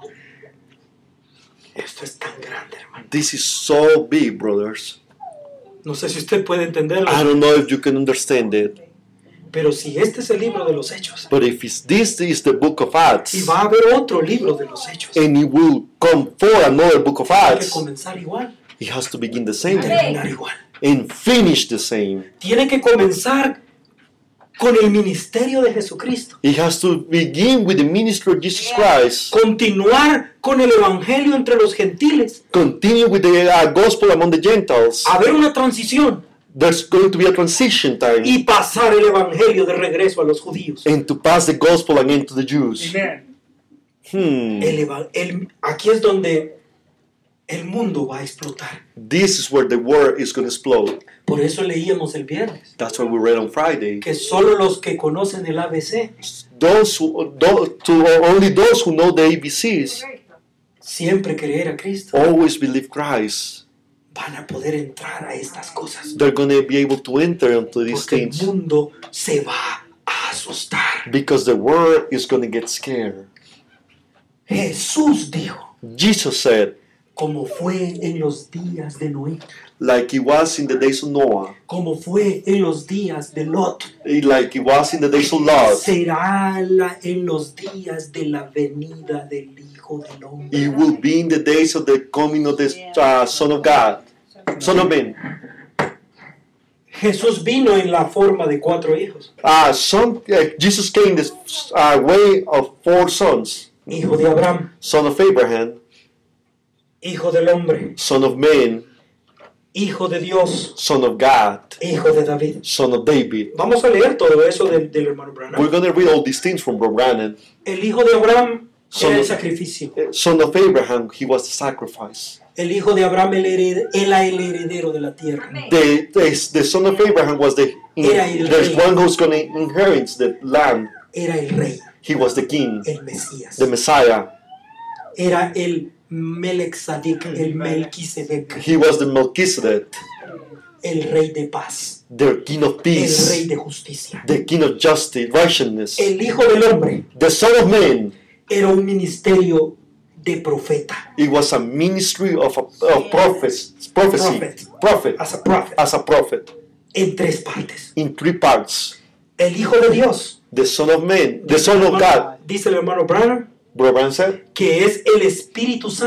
Esto es tan grande, hermano. this is so big, brothers. No sé si usted puede entenderlo, I don't know if you can understand it, pero si este es el libro de los hechos, but if it's, this is the book of Acts, y va a haber otro libro de los hechos, and it will come for another book of tiene que Acts, comenzar igual, it has to begin the same terminar igual. and finish the same. Tiene que comenzar con el ministerio de Jesucristo, It has to begin with the ministry of Jesus Christ, continuar con el evangelio entre los gentiles, continue with the uh, gospel among the Gentiles. haber una transición There's going to be a transition time, y pasar el evangelio de regreso a los judíos. and to pass the gospel again to the Jews. Hmm. El eva- el- aquí es donde el mundo va a explotar. This is where the world is going to explode. Por eso leíamos el viernes That's what we read on Friday. que solo los que conocen el A B C Those who, those, to only those who know the A B Cs siempre creer a Cristo always believe Christ. van a poder entrar a estas cosas. They're going to be able to enter into these Porque el things mundo se va a asustar. because the world is going to get scared. Jesús dijo, Jesus said, como fue en los días de Noé, like it was in the days of Noah, como fue en los días de Lot, like it was in the days of Lot, será la- en los días de la venida del Hijo del Hombre. it will be in the days of the coming of the uh, Son of God, Son of Man. Jesús vino en la forma de cuatro hijos. Uh, son, uh, Jesus came in the uh, way of four sons: Hijo de Abraham, son of Abraham, hijo del hombre, son of man, hijo de Dios, son of God, hijo de David. son of David. Vamos a leer todo eso del, del hermano We're Branham. going to read all these things from Bro Brannan. El hijo de Abraham Son era el of- sacrificio. Uh, Son of Abraham, he was the sacrifice. El hijo de Abraham el hered- era el heredero de la tierra. The, the, the son of Abraham was the, Era el there's rey. one who's going to inherit the land. Era el rey, He was the king, el Mesías. the Messiah. Era el Melexadic, el Melquisedec, He was the Melchizedek, el rey de paz, the king of el peace, rey de justicia. the king of justice, righteousness. El hijo del hombre The son of man, era un ministerio de profeta. it was a ministry of, a, of prophets, prophecy, Prophet. prophet, As a prophet. as a prophet, En tres partes. in three parts. El hijo de Dios. The son of man, the son of God, Dice el hermano Branham Bro Brannan said, que es el Espíritu Santo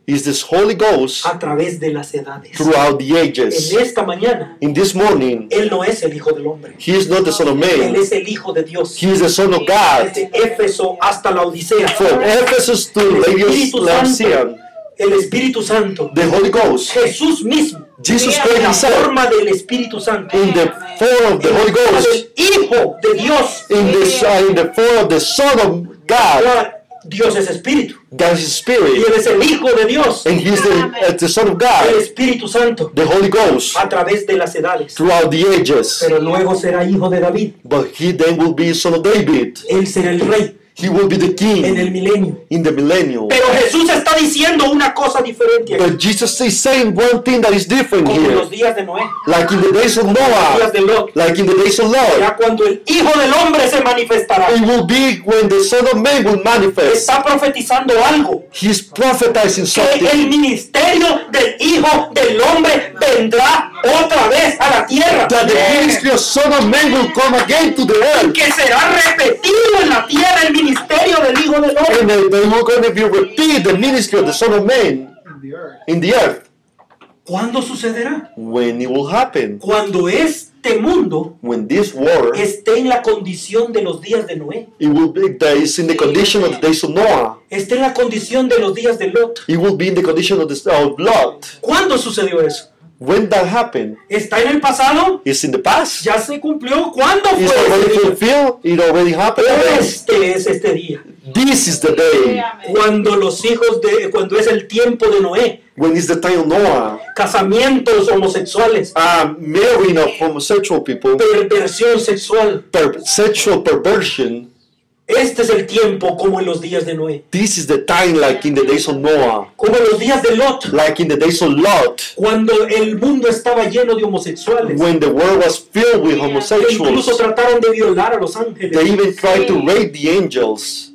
is this Holy Ghost a través de las edades. throughout the ages. En esta mañana, In this morning, Él no es el Hijo del Hombre. He is not the Son of Él Man. es el Hijo de Dios. He is the Son of God. Desde Éfeso hasta la Odisea. From Ephesus to Laodicea, El Espíritu Santo. the Holy Ghost, Jesús mismo. Jesus En Christ la Himself, forma del Espíritu Santo. in the form of the Holy Forma Ghost, del Hijo de Dios. in the, uh, in the form of the Son of God. Ahora, Dios es Espíritu. God is Y Spirit, Él es el Hijo de Dios. and He is the, uh, the Son of El God, Espíritu Santo. the Holy Ghost, A través de las edades. throughout the ages. Pero luego será hijo de David. But He then will be Son of David. Él será el rey He will be the en el King milenio. in the millennium. Pero Jesús está diciendo una cosa diferente aquí. But Jesus is saying one thing that is different Como en here. los días de Noé. Like in the days of Los días Noah, de Lot. like in the days of Lot, Ya cuando el Hijo del Hombre se manifestará. it will be when the Son of Man will manifest. Está profetizando algo. He's prophesying Que el something. ministerio del Hijo del Hombre vendrá otra vez a la tierra. That the ministry of Son of Man will come again to the earth. Que será repetido en la tierra el ministerio del Hijo del Hombre. And they, they will going to be repeat the ministry of the Son of Man in the earth. ¿Cuándo sucederá? When it will happen. Cuando este mundo When this war, esté en la condición de los días de Noé. it will be that is in the condition of the days of Noah. Esté en la condición de los días de Lot. It will be in the condition of the of Lot. ¿Cuándo sucedió eso? When that happened, ¿Está en el pasado? it's in the past. ¿Ya se cumplió? ¿Cuándo It's fue already ese día? fulfilled. It already happened. Este es este día. This is the day Cuando los hijos de, cuando es el tiempo de Noé, when it's the time of Noah. casamientos homosexuales, Uh, marrying of homosexual people, perversión sexual. per- sexual perversion. Este es el tiempo como en los días de Noé, This is the time like in the days of Noah, como en los días de Lot, like in the days of Lot, cuando el mundo estaba lleno de homosexuales, when the world was filled with que incluso homosexuals. trataron de violar a los They ángeles, even tried to rape the angels.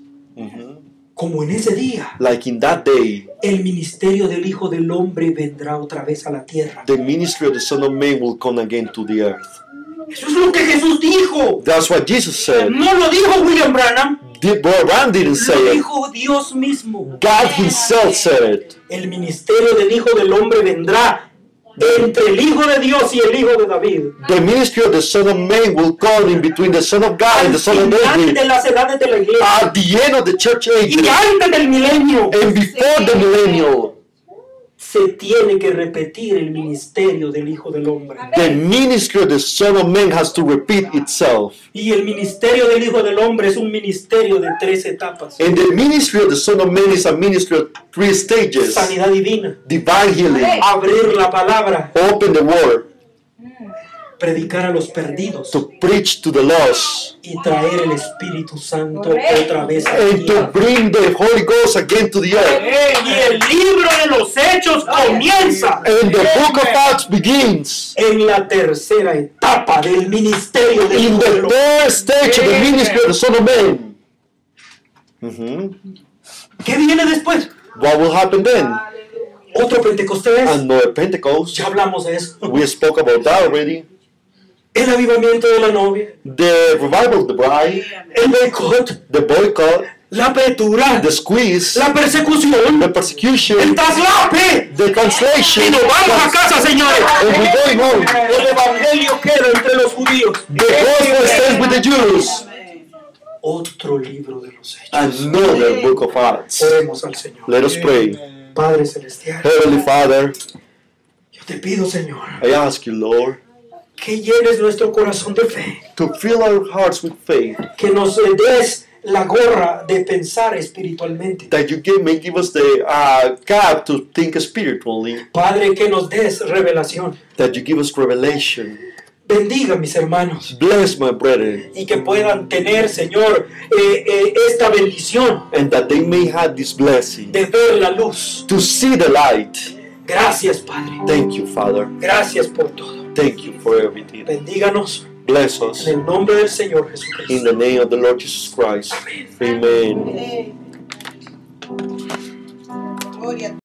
como en ese día. Like in that day, El ministerio del Hijo del Hombre vendrá otra vez a la tierra. the ministry of the Son of Man will come again to the earth. Eso es lo que Jesús dijo. That's what Jesus said. No lo dijo William Branham, Did, Boy Brown didn't lo say it. dijo Dios mismo. God Himself said it. El ministerio del Hijo del Hombre vendrá entre el Hijo de Dios y el Hijo de David. The ministry of the Son of Man will come in between the Son of God and Al the Son of final David de las edades de la iglesia at the end of the church age y antes del milenio and before the millennial. se tiene que repetir el ministerio del Hijo del Hombre. The ministry of the Son of Man has to repeat itself. Y el ministerio del Hijo del Hombre es un ministerio de tres etapas. And the ministry of the Son of Man is a ministry of three stages. Sanidad divina, Divine healing, abrir la palabra, open the word, predicar a los perdidos to preach to the lost, y traer el Espíritu Santo otra vez a la and to tierra. bring the Holy Ghost again to the earth. Y el libro de los Hechos comienza And the book of Acts begins en la tercera etapa del ministerio del in Hijo del the Hombre. third stage of the ministry of the Son of Man. Mhm. ¿Qué viene después? What will happen then? Otro Pentecostés. Another Pentecost. Ya hablamos de eso. We spoke about that already. El avivamiento de la novia. The revival of the bride, El boicot. the boycott, La apertura. the squeeze, La persecución. the El persecution, traslape. the translation, Y nos vamos a casa, señores. and we're going home. El evangelio queda entre los judíos. The gospel stays with the Jews. Otro libro de los Hechos. Another book of Acts. Oremos al Señor. Let us pray. Padre Celestial, Heavenly Father, yo te pido, Señor, I ask you, Lord, que llenes nuestro corazón de fe, to fill our hearts with faith, que nos des la gorra de pensar espiritualmente. that you give, may give us the uh, cap to think spiritually, Padre, que nos des revelación. that you give us revelation. Bendiga a mis hermanos Bless my brethren, y que puedan tener, Señor, eh, eh, esta bendición and that they may have this blessing de ver la luz. to see the light. Gracias, Padre. Thank you, Father. Gracias por todo. Thank you for everything. Bendíganos Bless us en el nombre del Señor in Jesucristo. the name of the Lord Jesus Christ. Amén. Amen. Gloria.